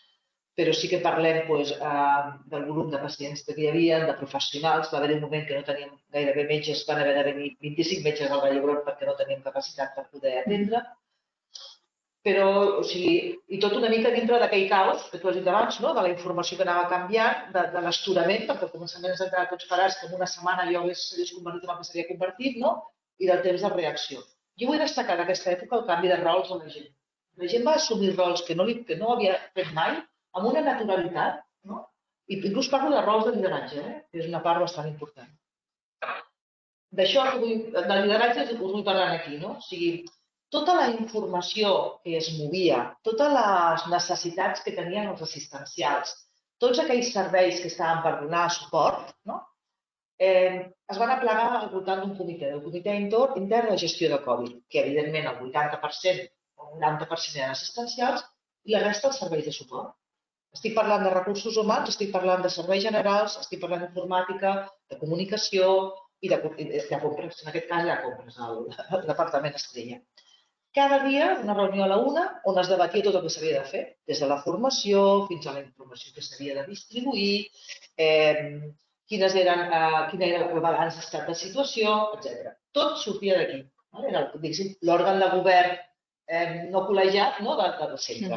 però sí que parlem del volum de pacients que hi havia, de professionals. Va haver un moment que no teníem gairebé metges, van haver de venir vint-i-cinc metges al Vall d'Hebron perquè no teníem capacitat per poder atendre. Però, o sigui, i tot una mica dintre d'aquell caos que tu has dit abans, de la informació que anava canviant, de l'esturament, perquè al començament ens entrava tots parats que en una setmana jo s'hagués convertit en el que s'havia convertit, i del temps de reacció. Jo vull destacar en aquesta època el canvi de rols a la gent. La gent va assumir rols que no havia fet mai, amb una naturalitat, i inclús parlo de rols de lideratge, que és una part bastant important. D'això, del lideratge, us vull parlar aquí, o sigui, tota la informació que es movia, totes les necessitats que tenien els assistencials, tots aquells serveis que estaven per donar suport, es van aplegar al voltant d'un comitè, del comitè intern de gestió de Covid, que evidentment el vuitanta per cent o el noranta per cent eren assistencials i la resta els serveis de suport. Estic parlant de recursos humans, estic parlant de serveis generals, estic parlant d'informàtica, de comunicació i de compres. En aquest cas, de compres, el departament estrella. Cada dia una reunió a la una on es debatia tot el que s'havia de fer, des de la formació fins a la informació que s'havia de distribuir, quin era el balanç d'estat de situació, etcètera. Tot sortia d'aquí. Era l'òrgan de govern no col·legiat del centre.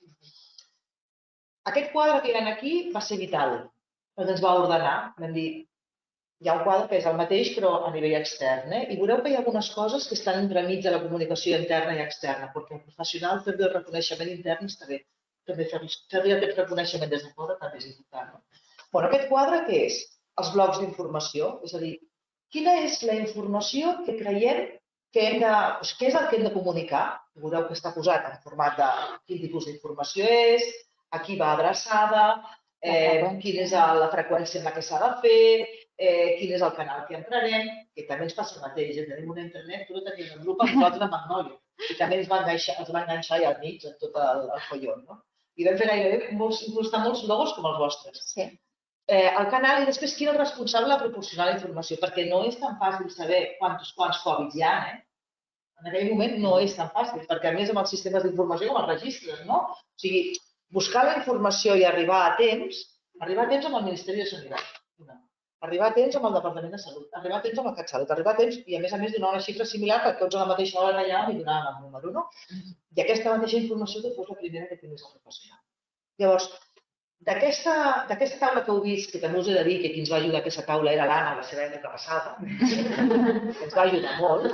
Aquest quadre que hi ha aquí va ser vital, perquè ens va ordenar. Vam dir, hi ha un quadre que és el mateix, però a nivell extern. I veureu que hi ha algunes coses que estan entremig de la comunicació interna i externa, perquè el professional fer-li el reconeixement intern està bé. També fer-li aquest reconeixement des de fora també és important. Aquest quadre què és? Els blocs d'informació. És a dir, quina és la informació que creiem que hem de... Què és el que hem de comunicar? Veureu que està posat en format de quin tipus d'informació és, a qui va adreçada, quina és la freqüència en la que s'ha de fer, quin és el canal que entrarem, que també ens passa el mateix. Tenim una internet, tu no tenies un grup amb nosaltres de Magnolia, i també ens va enganxar allà al mig en tot el follon. I vam fer gairebé molts logos com els vostres. El canal i després qui és el responsable de proporcionar la informació, perquè no és tan fàcil saber quants Covid hi ha. En aquell moment no és tan fàcil, perquè a més amb els sistemes d'informació com els registres, no? O sigui, buscar la informació i arribar a temps, arribar a temps amb el Ministeri de Sanitat, arribar a temps amb el Departament de Salut, arribar a temps amb el CatSalut, arribar a temps i a més a més donar una xifra similar perquè tots a la mateixa hora allà i donàvem el número, no? I aquesta mateixa informació que fos la primera que tingués el professional. Llavors, d'aquesta taula que heu vist, que també us he de dir que qui ens va ajudar a aquesta taula era l'Anna a la seva època passada, que ens va ajudar molt,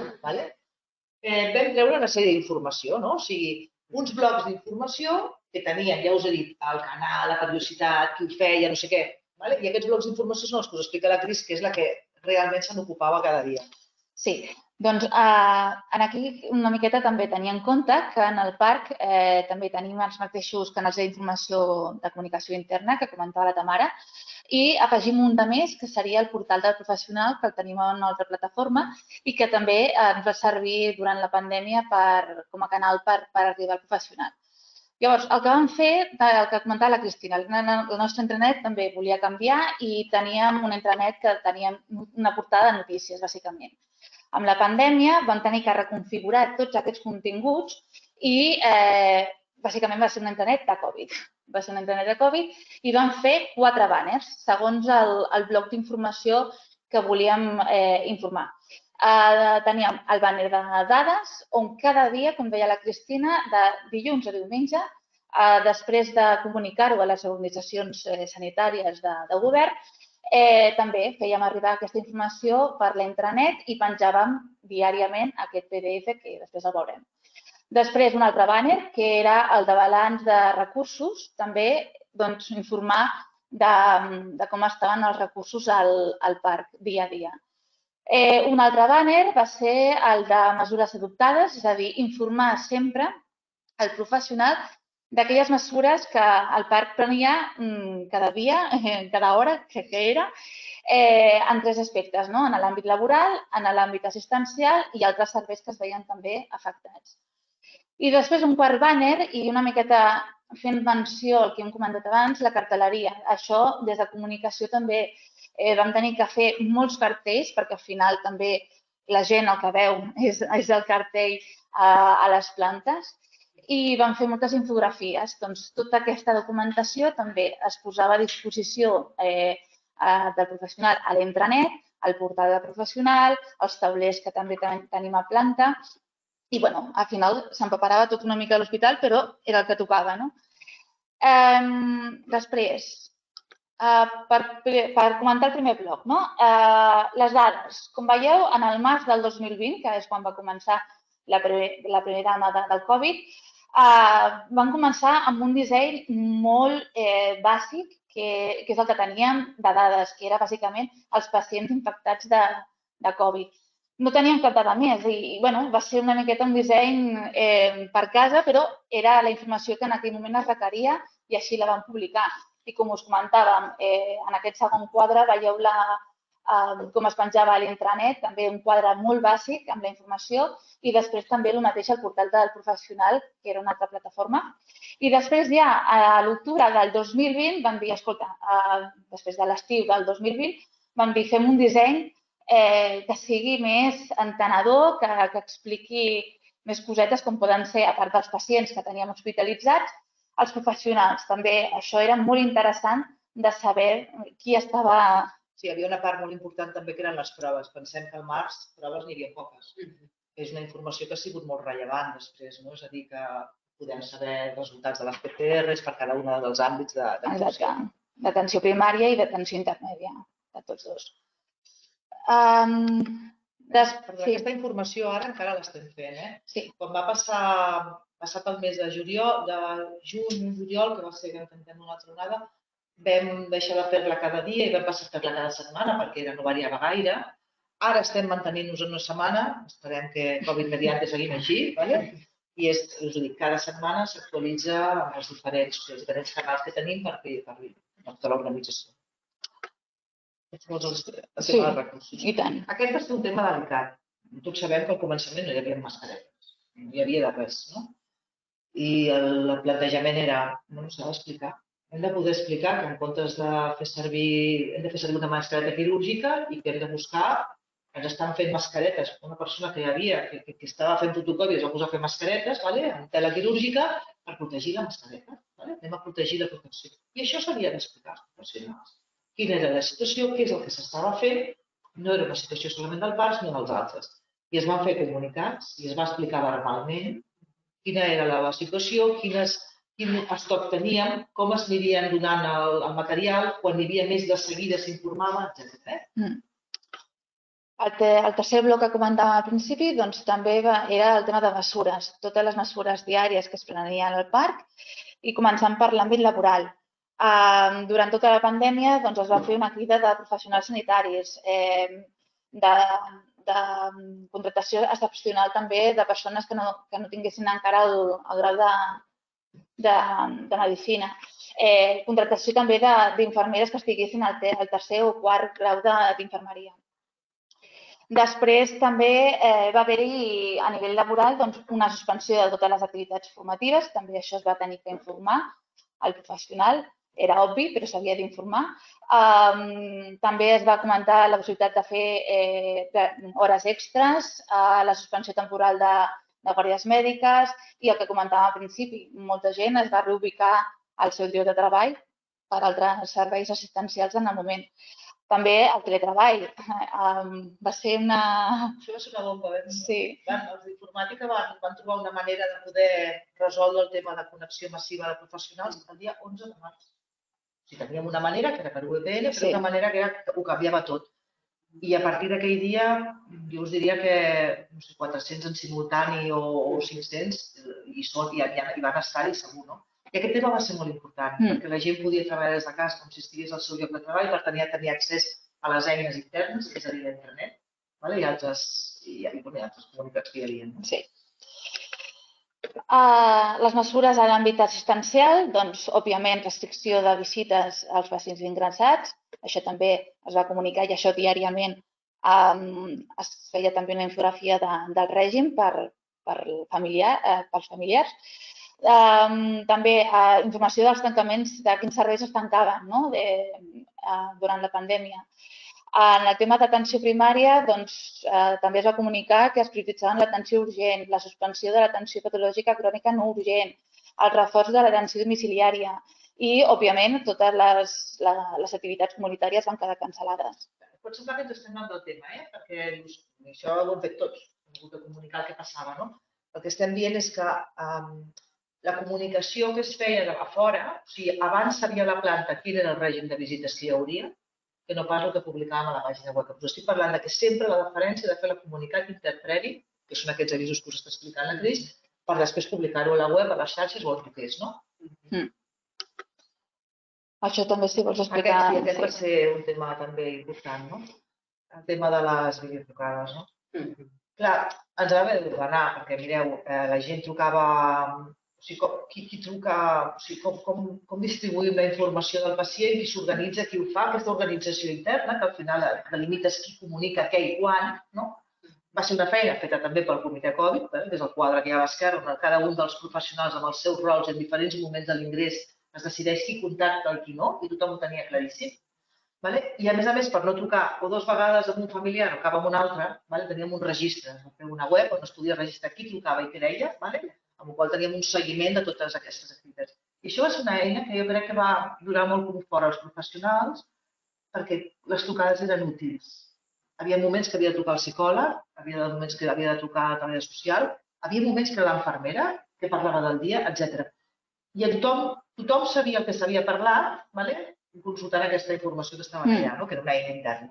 vam treure una sèrie d'informació, no? O sigui, uns blocs d'informació que tenien, ja us he dit, el canal, la periodicitat, qui ho feia, no sé què. I aquests blocs d'informació són els que us explica la Cris, que és la que realment se n'ocupava cada dia. Sí, doncs aquí una miqueta també tenia en compte que en el parc també tenim els mateixos canals d'informació de comunicació interna que comentava la Tamara i afegim un de més que seria el portal del professional que el tenim en una altra plataforma i que també ens va servir durant la pandèmia com a canal per arribar al professional. Llavors, el que vam fer, el que comentava la Cristina, el nostre intranet també volia canviar i teníem un intranet que teníem una portada de notícies, bàsicament. Amb la pandèmia vam tenir que reconfigurar tots aquests continguts i bàsicament va ser un intranet de Covid. Va ser un intranet de Covid i vam fer quatre banners segons el bloc d'informació que volíem informar. Teníem el banner de dades on cada dia, com deia la Cristina, de dilluns a diumenge, després de comunicar-ho a les organitzacions sanitàries de govern, també fèiem arribar aquesta informació per l'intranet i penjàvem diàriament aquest P D F que després el veurem. Després, un altre banner, que era el de balanç de recursos, també informar de com estaven els recursos al parc dia a dia. Un altre banner va ser el de mesures adoptades, és a dir, informar sempre el professional d'aquelles mesures que el parc prenia cada dia, cada hora, crec que era, en tres aspectes, en l'àmbit laboral, en l'àmbit assistencial i altres serveis que es veien també afectats. I després un quart banner i una miqueta fent menció al que hem comentat abans, la cartelleria. Això, des de comunicació també vam tenir que fer molts cartells perquè al final també la gent el que veu és el cartell a les plantes i van fer moltes infografies. Doncs tota aquesta documentació també es posava a disposició del professional a l'intranet, al portal del professional, els taulers que també tenim a planta. I, bueno, al final s'empaparava tot una mica a l'hospital, però era el que tocava, no? Després, per comentar el primer bloc, no? Les dades. Com veieu, en el març del dos mil vint, que és quan va començar la primera onada del Covid, van començar amb un disseny molt bàsic, que és el que teníem de dades, que era bàsicament els pacients infectats de Covid. No teníem cap dada més i va ser una miqueta un disseny per casa, però era la informació que en aquell moment es requeria i així la vam publicar. I com us comentàvem, en aquest segon quadre veieu com es penjava a l'intranet, també un quadre molt bàsic amb la informació i després també el mateix al portal del professional, que era una altra plataforma. I després ja a l'octubre del dos mil vint van dir, escolta, després de l'estiu del dos mil vint, van dir fem un disseny que sigui més entenedor, que expliqui més cosetes com poden ser, a part dels pacients que teníem hospitalitzats, els professionals. També això era molt interessant de saber qui estava... Sí, hi havia una part molt important també que eren les proves. Pensem que al març proves n'hi havia poques. És una informació que ha sigut molt rellevant després, no? És a dir, que podem saber resultats de les P C Rs per cada un dels àmbits d'actuació. D'atenció primària i d'atenció intermèdia, de tots dos. Aquesta informació ara encara l'estem fent, eh? Sí. Quan va passar, passat el mes de juliol, de juny, juliol, que va ser que intentem una altra onada, vam deixar de fer-la cada dia i vam passar a fer-la cada setmana perquè no variava gaire. Ara estem mantenint-nos en una setmana, esperem que Covid mediante seguim així, i és, us ho dic, cada setmana s'actualitza amb els diferents canals que tenim per tota l'organització. Sí, i tant. Aquest va ser un tema delicat. Tots sabem que al començament no hi havia mascaretes, no hi havia de res, no? I el plantejament era, no s'ha d'explicar. Hem de poder explicar que en comptes de fer servir, hem de fer servir una mascareta quirúrgica i que hem de buscar, ens estan fent mascaretes. Una persona que hi havia, que estava fent fotocòpia, es va posar a fer mascaretes amb tela quirúrgica per protegir la mascareta. Anem a protegir la protecció. I això s'havia d'explicar als professionals. Quina era la situació, què és el que s'estava fent, no era una situació solament del parc, sinó dels altres. I es van fer comunicats i es va explicar verbalment quina era la situació, quines quin estoc teníem, com es anirien donant el material, quan hi havia més de seguida s'informava, etcètera. El tercer bloc que comentàvem al principi també era el tema de mesures, totes les mesures diàries que es prenien al parc i començant per l'àmbit laboral. Durant tota la pandèmia es va fer una crida de professionals sanitaris, de contractació excepcional també de persones que no tinguessin encara el grau de de medicina. Contractació també d'infermeres que estiguessin al tercer o quart grau d'infermeria. Després també va haver-hi a nivell laboral una suspensió de totes les activitats formatives, també això es va tenir que informar al professional, era obvi però s'havia d'informar. També es va comentar la possibilitat de fer hores extres, la suspensió temporal de de guàrdies mèdiques i el que comentàvem al principi, molta gent es va reubicar al seu lloc de treball per altres serveis assistencials en el moment. També el teletreball va ser una... Això va ser una bomba, eh? Sí. Els d'informàtica van trobar una manera de poder resoldre el tema de connexió massiva de professionals el dia onze de març. Teníem una manera que era per U V P N, però una manera que ho canviava tot. I a partir d'aquell dia, jo us diria que quatre-cents en simultani o cinc-cents hi van estar-hi segur, no? I aquest tema va ser molt important, perquè la gent podia treballar des de casa com si estigués al seu lloc de treball per tenir accés a les eines internes, és a dir, a internet, i altres comunicats que hi havia. Sí. Les mesures a l'àmbit assistencial, doncs, òbviament, restricció de visites als pacients ingressats. Això també es va comunicar i això diàriament es feia també una infografia del règim pels familiars. També informació dels tancaments, de quins serveis es tancaven durant la pandèmia. En el tema d'atenció primària, doncs, eh, també es va comunicar que es prioritzaven l'atenció urgent, la suspensió de l'atenció patològica crònica no urgent, el reforç de l'atenció domiciliària i, òbviament, totes les, la, les activitats comunitàries van quedar cancel·lades. Pot semblar que ens estem anant del tema, eh? Perquè dius, això ho hem fet tots, hem hagut de comunicar el que passava, no? El que estem dient és que um, la comunicació que es feia a fora, o sigui, abans sabia la planta quin era el règim de visites que hi hauria, que no pas el que publicàvem a la pàgina web. Us estic parlant que sempre la deferència de fer el comunicat interprevi, que són aquests avisos que us està explicant la Cris, per després publicar-ho a la web, a les xarxes o on toqués, no? Mm. Això també, si vols explicar... Aquest, sí, aquest va ser un tema també important, no? El tema de les videotrucades, no? Mm. Clar, ens va haver d'ordenar, perquè mireu, eh, la gent trucava... O sigui, com, qui, qui truca, o sigui, com, com, com distribuïm la informació del pacient, qui s'organitza, qui ho fa, aquesta organització interna, que al final delimites qui comunica què i quan, no? Va ser una feina feta també pel comitè Covid, eh? Des del quadre que hi ha a l'esquerra, on cada un dels professionals amb els seus rols en diferents moments de l'ingrés es decideix qui contacta i qui no, i tothom ho tenia claríssim. Vale? I a més a més, per no trucar o dues vegades amb un familiar o cap amb un altre, vale? Teníem un registre, una web on es podia registrar qui trucava i què deia, vale? Amb el qual teníem un seguiment de totes aquestes activitats. I això va ser una eina que jo crec que va donar molt confort als professionals perquè les trucades eren útils. Hi havia moments que havia de trucar al psicòleg, hi havia moments que havia de trucar a la treballadora social, hi havia moments que era l'infermera, que parlava del dia, etcètera. I a tothom, tothom sabia el que sabia parlar, vale? Consultant aquesta informació que estava allà, no? Que era una eina interna.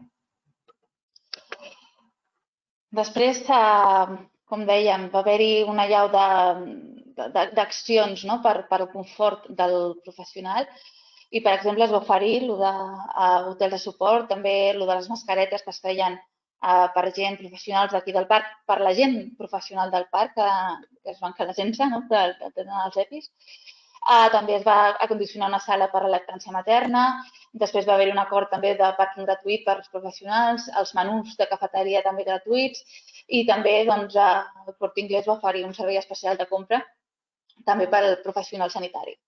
Després, com dèiem, va haver-hi una allau d'accions per al confort del professional i, per exemple, es va oferir hotels de suport, també de les mascaretes que es feien per gent professionals d'aquí del parc, per la gent professional del parc que es van quedar sense, que tenen els EPIs. També es va acondicionar una sala per a la lactància materna, després va haver-hi un acord també de pàrquing gratuït per als professionals, els menús de cafeteria també gratuïts i també el Corte Inglés va oferir un servei especial de compra també per al professional sanitari.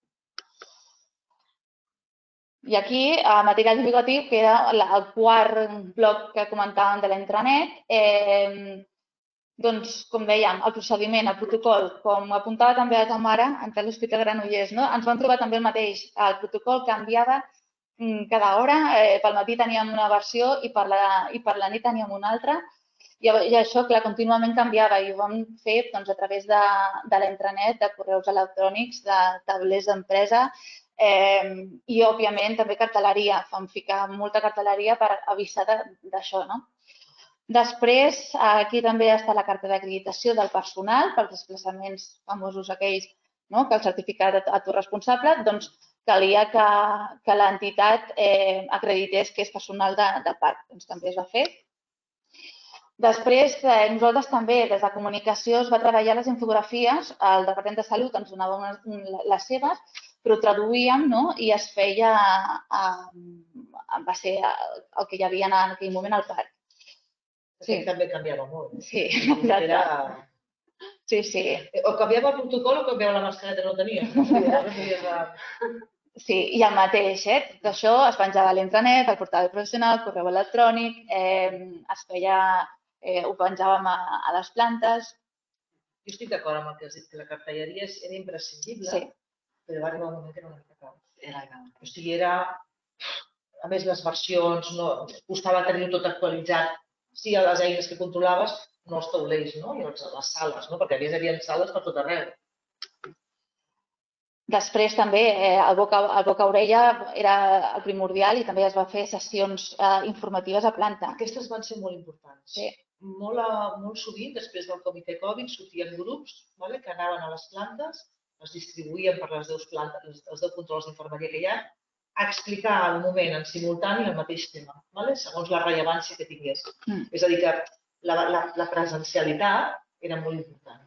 I aquí, material divulgatiu, que era el quart bloc que comentàvem de l'intranet. Doncs, com dèiem, el procediment, el protocol, com apuntava també la Tamara, entre l'Hospital Granollers, ens vam trobar també el mateix. El protocol canviava cada hora, pel matí teníem una versió i per la nit teníem una altra. I això, clar, contínuament canviava i ho vam fer a través de l'intranet, de correus electrònics, de tablers d'empresa i, òbviament, també cartel·leria. Vam ficar molta cartel·leria per avisar d'això, no? Després, aquí també està la carta d'acreditació del personal pels desplaçaments famosos aquells, que el certificat a tu responsable, doncs calia que l'entitat acredités que és personal del parc. Doncs també es va fer. Després, nosaltres també, des de comunicació, es va treballar les infografies. El Departament de Salut ens donava les seves, però traduïem i es feia en base al que hi havia en aquell moment al parc. Sí, també canviava molt. Sí, exacte. Sí, sí. O canviava el protocol o canviava la mascareta, no tenia. Sí, i el mateix, eh? Tot això es penjava a l'intranet, al portal professional, al correu electrònic, es feia, ho penjàvem a les plantes. Jo estic d'acord amb el que has dit, que la cartelleria era imprescindible, però va arribar un moment que era una mica caos. Era caos. O sigui, era... A més, les versions, costava tenir-ho tot actualitzat. Sí, a les eines que controlaves, no els taulers, no? I les sales, no? Perquè a més hi havia sales per tot arreu. Després també el boca-orella era el primordial i també es va fer sessions informatives a planta. Aquestes van ser molt importants. Molt sovint, després del comitè Covid, sortien grups que anaven a les plantes, es distribuïen per les deu controls d'infermeria que hi ha, a explicar al moment en simultani el mateix tema, segons la rellevància que tingués. És a dir, que la presencialitat era molt important.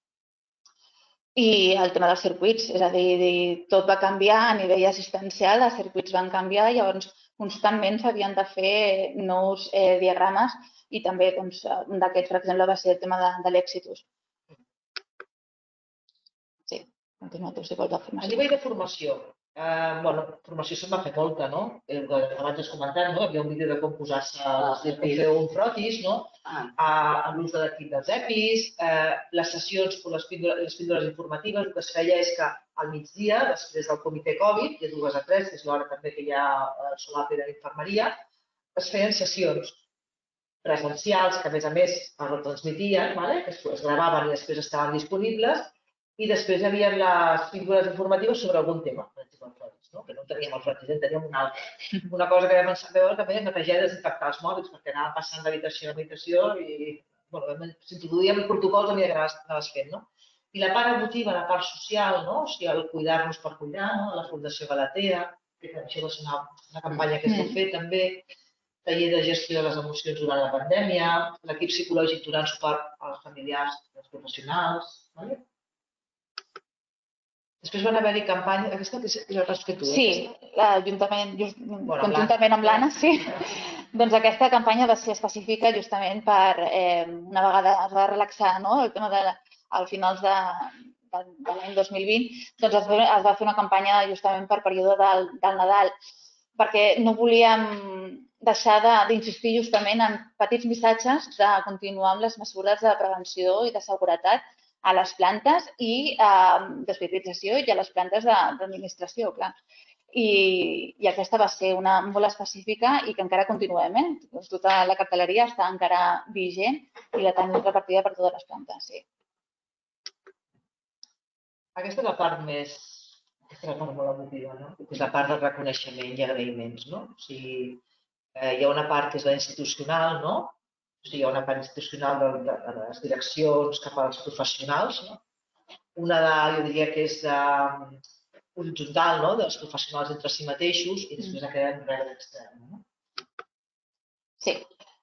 I el tema dels circuits, és a dir, tot va canviar a nivell assistencial, els circuits van canviar, llavors constantment s'havien de fer nous diagrames i també un d'aquests, per exemple, va ser el tema de l'Exitus. Sí, continua tu, si vols, de formació. A nivell de formació, Bueno, formació se'n va fer molta, no? Abans has comentat, no? Hi havia un vídeo de com posar-se com fer un frotis, no? L'ús de l'equip dels EPIs, les sessions per les píndoles informatives, el que es feia és que al migdia, després del comitè Covid, de dues a tres, que és l'hora també que hi ha el solàpid de l'infermeria, es feien sessions presencials que, a més a més, es retransmitien, que es gravaven i després estaven disponibles, i després hi havia les píndoles informatives sobre algun tema, per exemple, el frotis, que no teníem el frotis, en teníem un altre. Una cosa que vam veure que feien netejar i desinfectar els mòbils, perquè anàvem passant d'habitació a habitació i s'introduïen protocols a mesura que anaves fent. I la part emotiva, la part social, o sigui, el cuidar-nos per cuidar, la Fundació Galatea, que això va ser una campanya que es va fer també, taller de gestió de les emocions durant la pandèmia, l'equip psicològic donant suport als familiars i als professionals. Després van haver-hi campanyes... Aquesta ja l'has fet tu, eh? Sí, conjuntament amb l'Anna, sí. Doncs aquesta campanya va ser específica justament per, una vegada es va relaxar el tema al finals de l'any dos mil vint, doncs es va fer una campanya justament per període del Nadal, perquè no volíem deixar d'insistir justament en petits missatges de continuar amb les mesures de prevenció i de seguretat a les plantes i d'hospitalització i a les plantes d'administració, clar. I aquesta va ser una molt específica i que encara continuem, eh? Tota la cartelleria està encara vigent i la tenim repartida per totes les plantes, sí. Aquesta és la part més... Aquesta és la part molt emotiva, no? És la part del reconeixement i agraïments, no? O sigui, hi ha una part que és la institucional, no? O sigui, hi ha una part institucional de les direccions cap als professionals. Una, jo diria que és horitzontal, dels professionals entre si mateixos i després aquella enrere externa. Sí.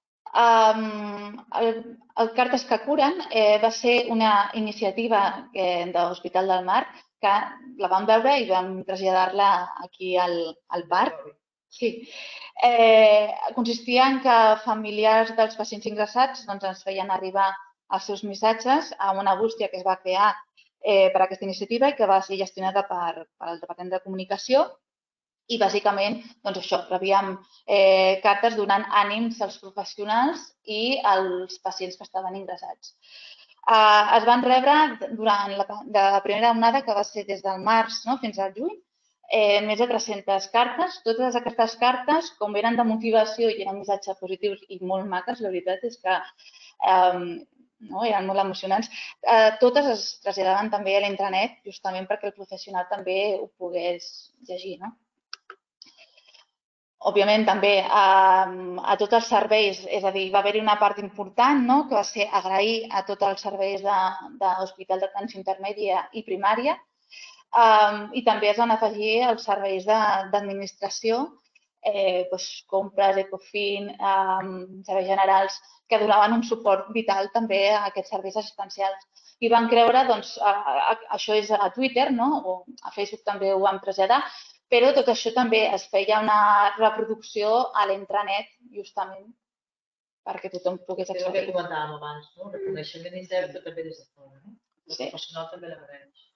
El Cartes que curen va ser una iniciativa de l'Hospital del Mar que la vam veure i vam traslladar-la aquí al parc. Sí. Consistia en que familiars dels pacients ingressats ens feien arribar els seus missatges a una bústia que es va crear per aquesta iniciativa i que va ser gestionada pel Departament de Comunicació i bàsicament això, rebíem cartes donant ànims als professionals i als pacients que estaven ingressats. Es van rebre durant la primera onada, que va ser des del març fins al juny, més de tres-centes cartes. Totes aquestes cartes, com eren de motivació i eren missatges positius i molt maques, la veritat és que eren molt emocionants, totes es traslladaven també a l'intranet justament perquè el professional també ho pogués llegir. Òbviament, també a tots els serveis, és a dir, va haver-hi una part important que va ser agrair a tots els serveis de l'Hospital d'Atenció Intermèdia i Primària i també es van afegir els serveis d'administració, compres, Ecofin, serveis generals, que donaven un suport vital també a aquests serveis assistencials. I van creure, doncs, això és a Twitter, o a Facebook també ho vam traslladar, però tot això també es feia una reproducció a l'intranet, justament, perquè tothom pogués accedir. És el que comentàvem abans, no? El reconeixement intern també des de fora, no? El professional també l'agraeix.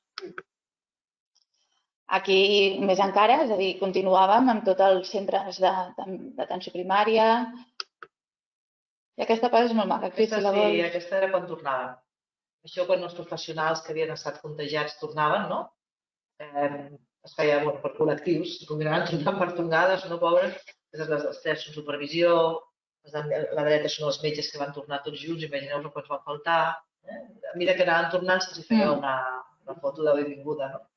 Aquí, més encara, és a dir, continuàvem amb tots els centres d'atenció primària. I aquesta part és molt maca. Sí, aquesta era quan tornaven. Això quan els professionals que havien estat contagiats tornaven, no? Es feia per col·lectius, es combinaven tornant per tongades, no, pobres? Les tres són supervisió, la dreta són els metges que van tornar tots junts, imagineu-vos quan ens van faltar. A mesura que anaven tornant se'ls feia una foto de benvinguda, no?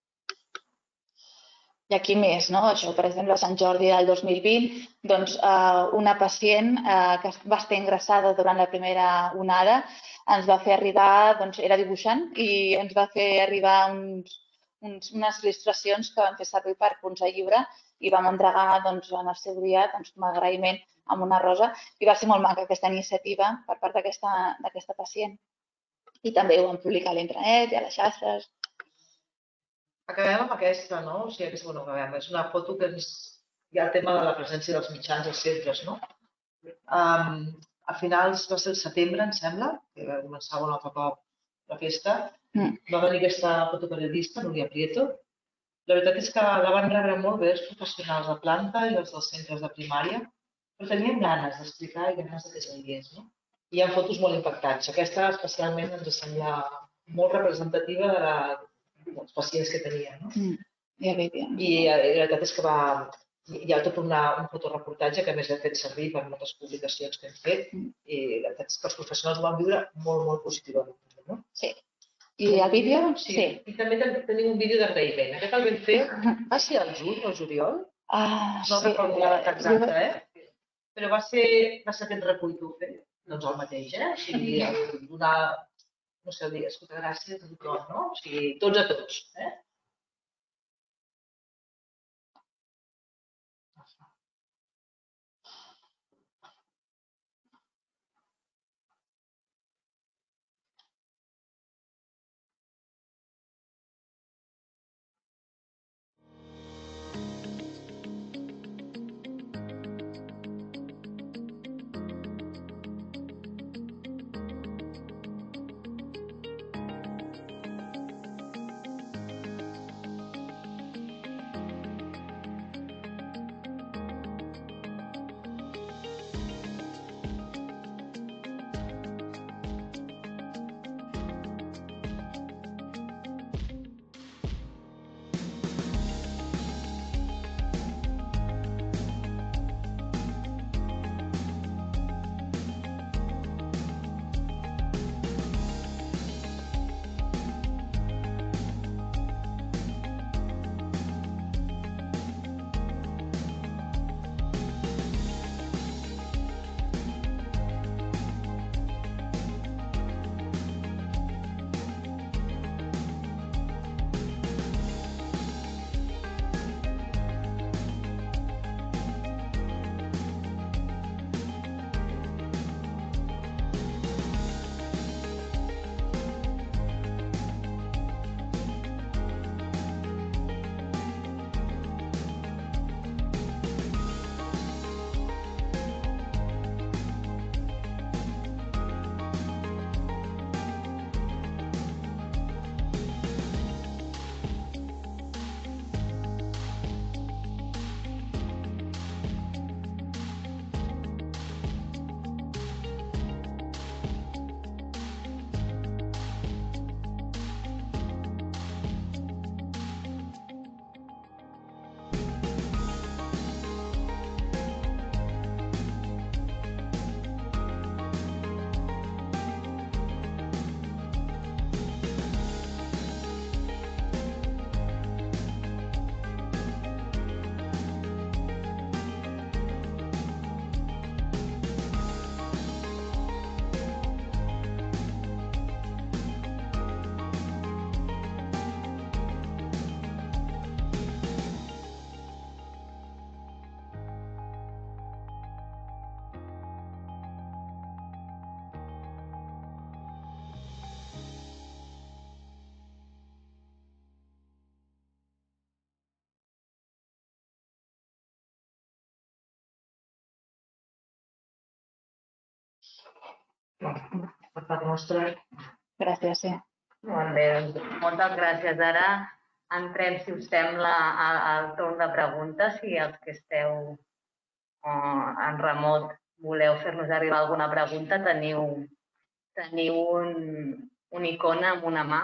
I aquí més, no? Això, per exemple, a Sant Jordi del dos mil vint, doncs una pacient que va estar ingressada durant la primera onada ens va fer arribar, doncs era dibuixant, i ens va fer arribar uns unes il·lustracions que vam fer servir per punts de llibre i vam entregar en el seu dia com a agraïment amb una rosa i va ser molt maca aquesta iniciativa per part d'aquesta pacient. I també ho vam publicar a l'intranet i a les xarxes. Acabem amb aquesta, no? O sigui, aquesta, bueno, acabem. És una foto que hi ha el tema de la presència dels mitjans als centres, no? A finals va ser el setembre, em sembla, que va començar un altre cop la festa. Va venir aquesta fotoperiodista, Núria Prieto, La veritat és que la van rebre molt bé els professionals de planta i els dels centres de primària, però tenien ganes d'explicar i ganes que es veiés. Hi ha fotos molt impactants. Aquesta especialment ens sembla molt representativa dels pacients que tenien. I a vídeo. I la veritat és que va... Hi ha tot un fotoreportatge que a més hem fet servir per moltes publicacions que hem fet i la veritat és que els professionals ho van viure molt, molt positivament. Sí. I el vídeo? Sí. I també tenim un vídeo d'agraïment. Aquest el vam fer, va ser al juny o al juliol? No recordo la data exacta, eh? Però va ser aquest recull que ho fem, doncs el mateix, eh? O sigui, donar, no sé, dir, escolta, gràcies a tothom, no? O sigui, tots a tots, eh? Per part nostra. Gràcies, sí. Molt bé, doncs moltes gràcies. Ara entrem, si us sembla, al torn de preguntes. Si els que esteu en remot voleu fer-nos arribar alguna pregunta, teniu, teniu un, una icona amb una mà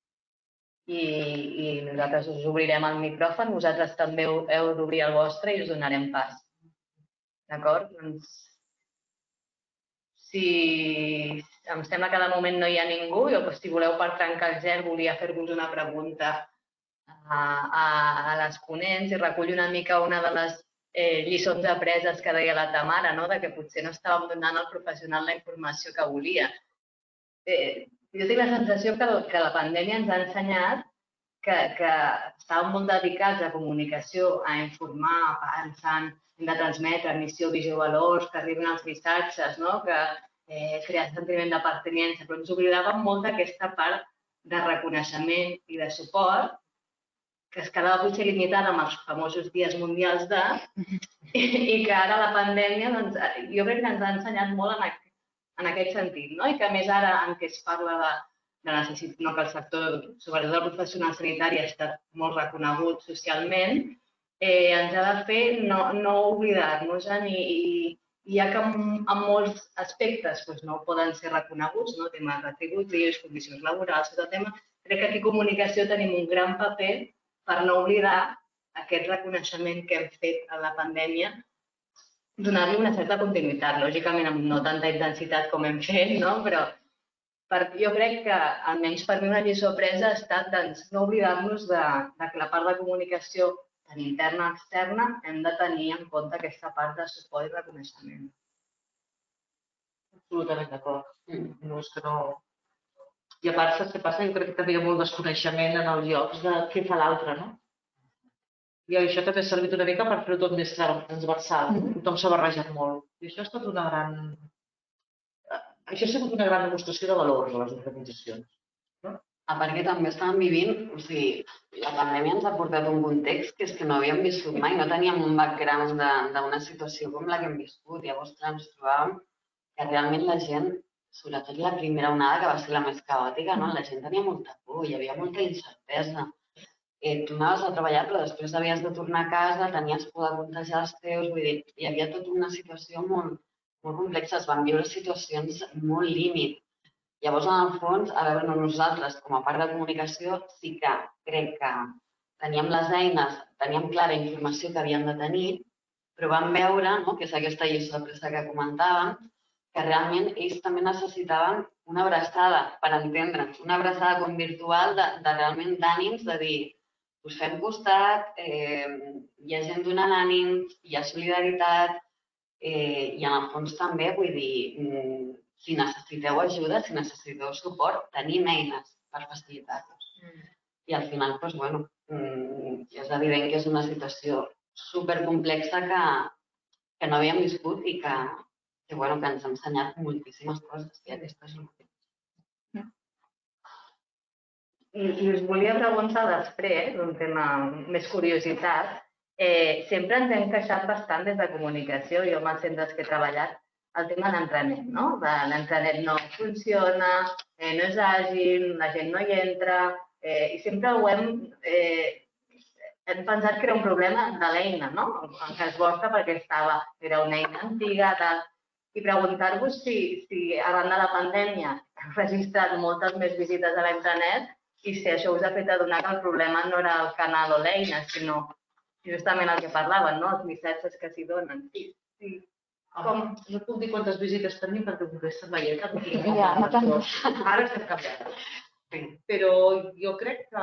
i, i nosaltres us obrirem el micròfon. Vosaltres també heu d'obrir el vostre i us donarem pas. D'acord? Doncs, si em sembla que de moment no hi ha ningú, jo, si voleu per trencar el gel, volia fer-vos una pregunta a, a, a les ponents i recullo una mica una de les eh, lliçons apreses que deia la Tamara, no? De que potser no estàvem donant al professional la informació que volia. Eh, jo tinc la sensació que, que la pandèmia ens ha ensenyat que, que estàvem molt dedicats a comunicació, a informar, pensant hem de transmetre missió, visió, valors, que arribin els missatges, no? Que eh, crear sentiment de pertinença, però ens oblidàvem molt d'aquesta part de reconeixement i de suport que es quedava potser limitada amb els famosos dies mundials de i que ara la pandèmia, doncs, jo crec que ens ha ensenyat molt en, en aquest sentit, no? I que a més ara en què es parla de de necessitat, no, que el sector, sobretot el professional sanitari, ha estat molt reconegut socialment, eh, ens ha de fer no, no oblidar-nos-en i, i ja que en, en molts aspectes doncs, no poden ser reconeguts, no? Temes retributius, condicions laborals, tot el tema, crec que aquí a comunicació tenim un gran paper per no oblidar aquest reconeixement que hem fet a la pandèmia, donar-li una certa continuïtat, lògicament amb no tanta intensitat com hem fet, no? Però per, jo crec que, almenys per mi, una lliçó presa ha estat doncs, no oblidar-nos de, de que la part de comunicació, tant interna com externa, hem de tenir en compte aquesta part de suport i reconeixement. Absolutament d'acord. No és que no... I a part, saps què passa? Jo crec que també hi ha molt desconeixement en els llocs de què fa l'altre, no? I això també ha servit una mica per fer-ho tot més transversal. Tothom s'ha barrejat molt. I això ha estat una gran... Això ha sigut una gran demostració de valors a les organitzacions. A part que també estàvem vivint, o sigui, la pandèmia ens ha portat un context que és que no havíem viscut mai, no teníem un background d'una situació com la que hem viscut. Llavors, clar, ens trobàvem que realment la gent, sobretot la primera onada, que va ser la més caòtica, no? La gent tenia molta por, hi havia molta incertesa. Eh, tu anaves a treballar, però després havies de tornar a casa, tenies por de contagiar els teus, vull dir, hi havia tota una situació molt, molt complexa, es van viure situacions molt límit. Llavors, en el fons, a veure, nosaltres, com a part de comunicació, sí que crec que teníem les eines, teníem clara informació que havíem de tenir, però vam veure, no?, que és aquesta lliçó de pressa que comentàvem, que realment ells també necessitaven una abraçada per entendre'ns, una abraçada com virtual de, de realment d'ànims, de dir, us fem costat, eh, hi ha gent donant ànims, hi ha solidaritat, eh, i en el fons també, vull dir, si necessiteu ajuda, si necessiteu suport, tenim eines per facilitar-vos. I al final, doncs, bueno, és evident que és una situació supercomplexa que, que no havíem viscut i que, que, bueno, que ens ha ensenyat moltíssimes coses, i aquesta és una. I, I us volia preguntar després, un tema més curiositat, eh, sempre ens hem queixat bastant des de comunicació, jo amb els centres que he treballat, el tema de l'intranet, no? L'intranet no funciona, eh, no és àgil, la gent no hi entra, eh, i sempre ho hem, eh, hem pensat que era un problema de l'eina, no? En cas vostre, perquè estava, era una eina antiga, tal. I preguntar-vos si, si arran de la pandèmia heu registrat moltes més visites a l'intranet i si això us ha fet adonar que el problema no era el canal o l'eina, sinó justament el que parlaven, no? Els missatges que s'hi donen. Sí, sí. Com? No puc dir quantes visites tenim perquè m'ho estan veient. Ja, no tant. Ara estem canviant. Però jo crec que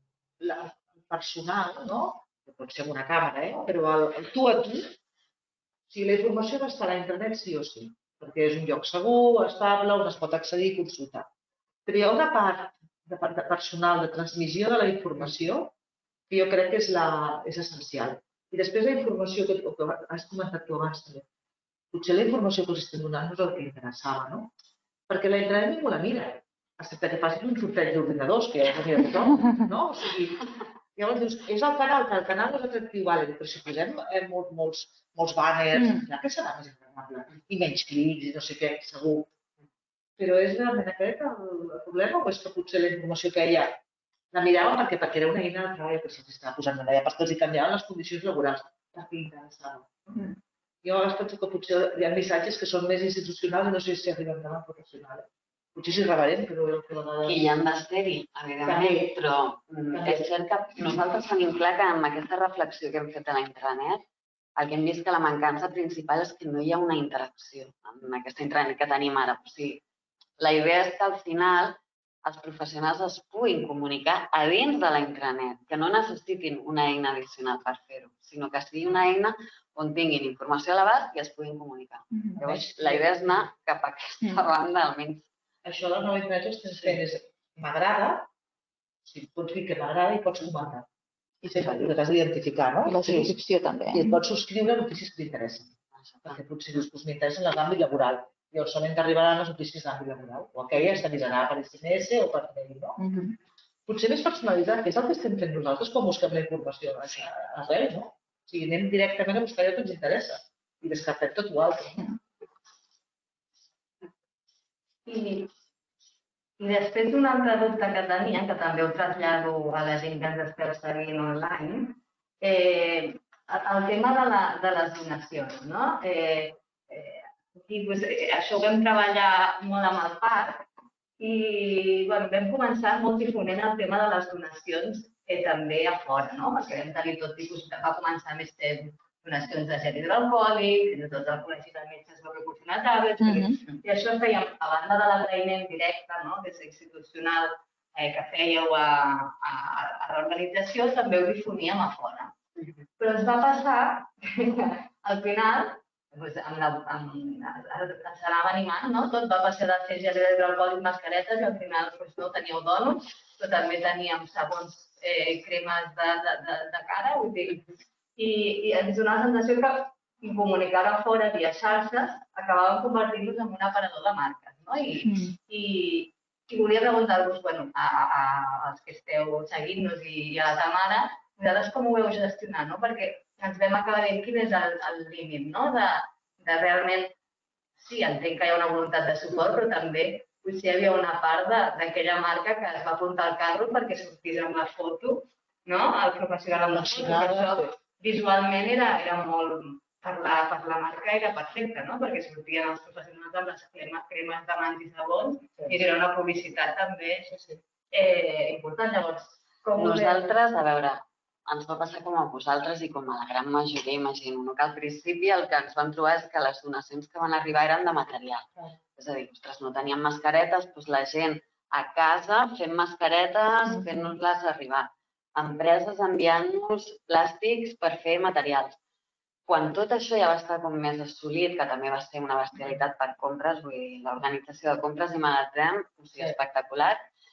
el personal, no? Pot ser amb una càmera, eh? Però el, el tu a tu, si la informació va estar a internet sí o sí, perquè és un lloc segur, estable, on es pot accedir i consultar. Però hi ha una part de part personal de transmissió de la informació que jo crec que és, la, és essencial. I després la informació que, que has comentat tu abans també. Potser la informació que els estem donant no és el que interessava, no? Perquè la internet ningú la mira, excepte que passin un sorteig d'ordinadors, que ja no mira tothom, no? O sigui, llavors dius, és el canal, que el canal no és atractiu, vale, però si posem eh, molts, molts, molts banners, mm. clar que serà més agradable, i menys clics i no sé què, segur. Però és realment aquest el problema o és que potser la informació que ella la mirava perquè, perquè era una eina de treball que se'ls estava posant en allà, perquè els canviaven les condicions laborals, perquè interessava. Mm. Jo a vegades penso que potser hi ha missatges que són més institucionals i no sé si arriben tant al professional. Potser és irreverent, però jo que vegades... I hi han d'estar-hi, evidentment, però és cert que nosaltres tenim clar que amb aquesta reflexió que hem fet a la intranet, el que hem vist que la mancança principal és que no hi ha una interacció amb aquesta intranet que tenim ara. O sigui, la idea és que al final els professionals es puguin comunicar a dins de la intranet, que no necessitin una eina addicional per fer-ho, sinó que sigui una eina on tinguin informació a l'abast i es puguin comunicar. Llavors, la idea és anar cap a aquesta banda, almenys. Això de la nova internet ho estem fent és m'agrada, o sigui, pots dir que m'agrada i pots comentar. I sempre t'has d'identificar, no? I la subscripció també. I et pots subscriure a notícies que t'interessen. Perquè potser dius, doncs m'interessa l'àmbit laboral. Llavors solament t'arribaran les notícies d'àmbit laboral. O aquelles t'avisarà per S M S o per mail, no? Uh -huh. Potser més personalitat, que és el que estem fent nosaltres quan busquem la informació arrel, no? O sigui, anem directament a buscar allò que ens interessa i descartem tot l'altre. I I després un altre dubte que tenia, que també ho trasllado a la gent que ens esteu seguint online, eh, el tema de, la, de les donacions, no? Eh, eh, i, pues, eh, això ho vam treballar molt amb el parc i bueno, vam començar molt difonent el tema de les donacions eh, també a fora, no? Perquè vam tenir tot tipus, va començar més temps donacions de gel hidroalcohòlic, de tot el col·legi de metges va proporcionar tablets, uh -huh. I això fèiem, a banda de l'agraïment directe, no? Des institucional eh, que fèieu a, a, a l'organització, també ho difoníem a fora. Uh -huh. Però ens va passar que al final doncs, amb la, amb, ens anava animant, no? Tot va passar de fer gel hidroalcohòlic, mascaretes, i al final doncs, no teníeu dònuts, però també teníem sabons, eh, cremes de, de, de, de cara, vull dir, i, i ens donava la sensació que comunicar a fora via xarxes acabàvem convertint-nos en un aparador de marques, no? I, mm. i, i volia preguntar-vos, bueno, a, a, als que esteu seguint-nos i, i a la Tamara, vosaltres com ho veu gestionar, no? Perquè ens vam acabar dient quin és el, el límit, no? De, de realment, sí, entenc que hi ha una voluntat de suport, però també potser hi havia una part d'aquella marca que es va apuntar al carro perquè sortís amb la foto, no? El professional amb la foto, que això visualment era, era molt, per la, per la marca era perfecte, no? Perquè sortien els professionals amb les cremes de mans i sabons i era una publicitat també eh, important. Llavors, com nosaltres, a veure, ens va passar com a vosaltres i com a la gran majoria, imagino, no? Que al principi el que ens vam trobar és que les donacions que van arribar eren de material. És a dir, ostres, no teníem mascaretes, doncs la gent a casa fent mascaretes, fent-nos-les arribar. Empreses enviant-nos plàstics per fer materials. Quan tot això ja va estar com més assolit, que també va ser una bestialitat per compres, vull dir, l'organització de compres i magatzem, o sigui, espectacular,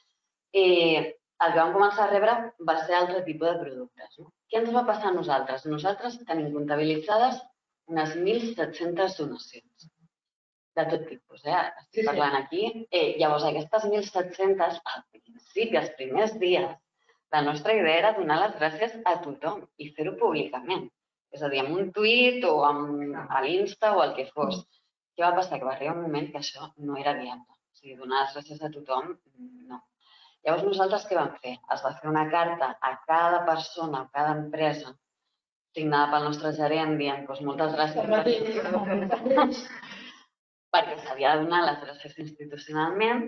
i el que vam començar a rebre va ser altre tipus de productes. No? Què ens va passar a nosaltres? Nosaltres tenim comptabilitzades unes mil set-centes donacions, de tot tipus, eh? Estic parlant aquí. Eh, llavors, aquestes mil set-centes, al principi, els primers dies, la nostra idea era donar les gràcies a tothom i fer-ho públicament. És a dir, amb un tuit o amb, a l'Insta o el que fos. Què va passar? Que va arribar un moment que això no era viable. O sigui, donar les gràcies a tothom, no. Llavors, nosaltres què vam fer? Es va fer una carta a cada persona o cada empresa signada pel nostre gerent dient doncs, moltes gràcies perquè s'havia de donar les gràcies institucionalment.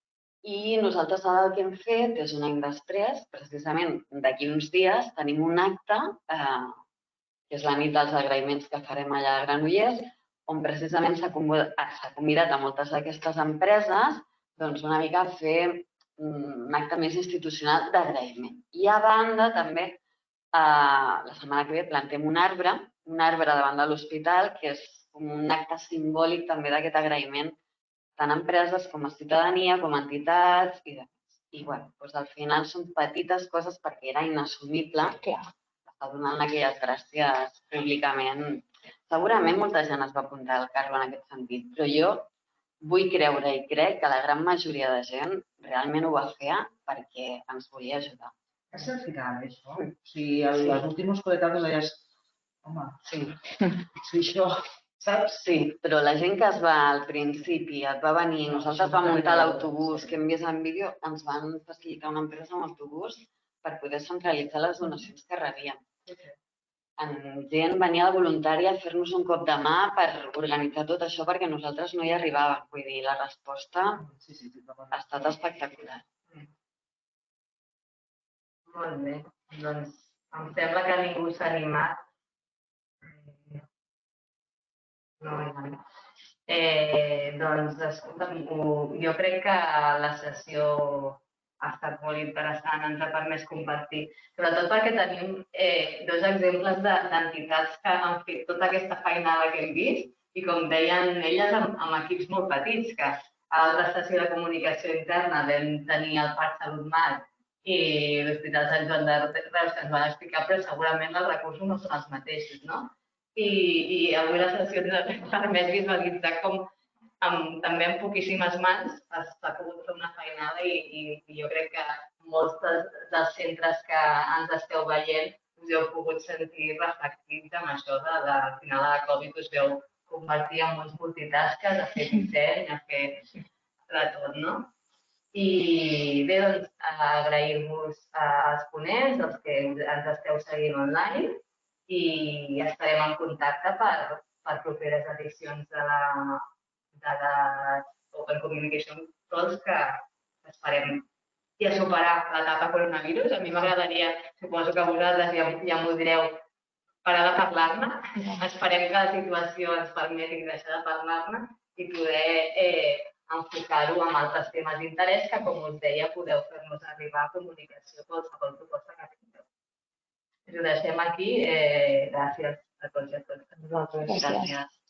I nosaltres ara el que hem fet és un any després, precisament d'aquí uns dies, tenim un acte, eh, que és la nit dels agraïments que farem allà a Granollers, on precisament s'ha convidat a moltes d'aquestes empreses doncs, una mica a fer un acte més institucional d'agraïment. I a banda també, eh, la setmana que ve plantem un arbre, un arbre davant de l'hospital, que és un acte simbòlic també d'aquest agraïment tant a empreses com a ciutadania, com a entitats i demés. I, bueno, doncs al final són petites coses perquè era inassumible estar donant aquelles gràcies públicament. Segurament molta gent es va apuntar al carro en aquest sentit, però jo vull creure i crec que la gran majoria de gent realment ho va fer perquè ens volia ajudar. És al final, això. O sigui, els últims coletazos allà és... Home, sí. Sí, això... Saps? Sí, però la gent que es va al principi, et va venir, nosaltres vam muntar l'autobús que hem vist en vídeo, ens van facilitar una empresa amb autobús per poder centralitzar les donacions que rebíem. Gent venia de voluntària a fer-nos un cop de mà per organitzar tot això perquè nosaltres no hi arribàvem. Vull dir, la resposta ha estat espectacular. Molt bé, doncs em sembla que ningú s'ha animat. No, no. Eh, doncs, escolta'm, jo crec que la sessió ha estat molt interessant, ens ha permès compartir, sobretot perquè tenim eh, dos exemples d'entitats que han fet tota aquesta feinada que hem vist i, com deien elles, amb, amb equips molt petits, que a l'altra estació de comunicació interna vam tenir el Parc Salut Mar i l'Hospital Sant Joan de Reus, que ens van explicar, però segurament els recursos no són els mateixos, no? I, i avui la sessió ens permet visualitzar com amb, també amb poquíssimes mans s'ha pogut fer una feinada i, i, i jo crec que molts dels, dels centres que ens esteu veient us heu pogut sentir reflectits amb això de, de al final de la Covid us veu convertir en molts multitasques, a fer disseny, a fer de tot, no? I bé, doncs, agrair-vos als ponents, els que ens esteu seguint online, i estarem en contacte per, per properes edicions de la, de la Open Communication Talks que esperem ja superar l'etapa coronavirus. A mi m'agradaria, suposo que vosaltres ja, ja m'ho direu, parar de parlar-ne. Esperem que la situació ens permeti deixar de parlar-ne i poder eh, enfocar-ho en altres temes d'interès que, com us deia, podeu fer-nos arribar a comunicació qualsevol proposta que tingueu. Us ho deixem aquí. Eh, gràcies a tots i a totes. Gràcies.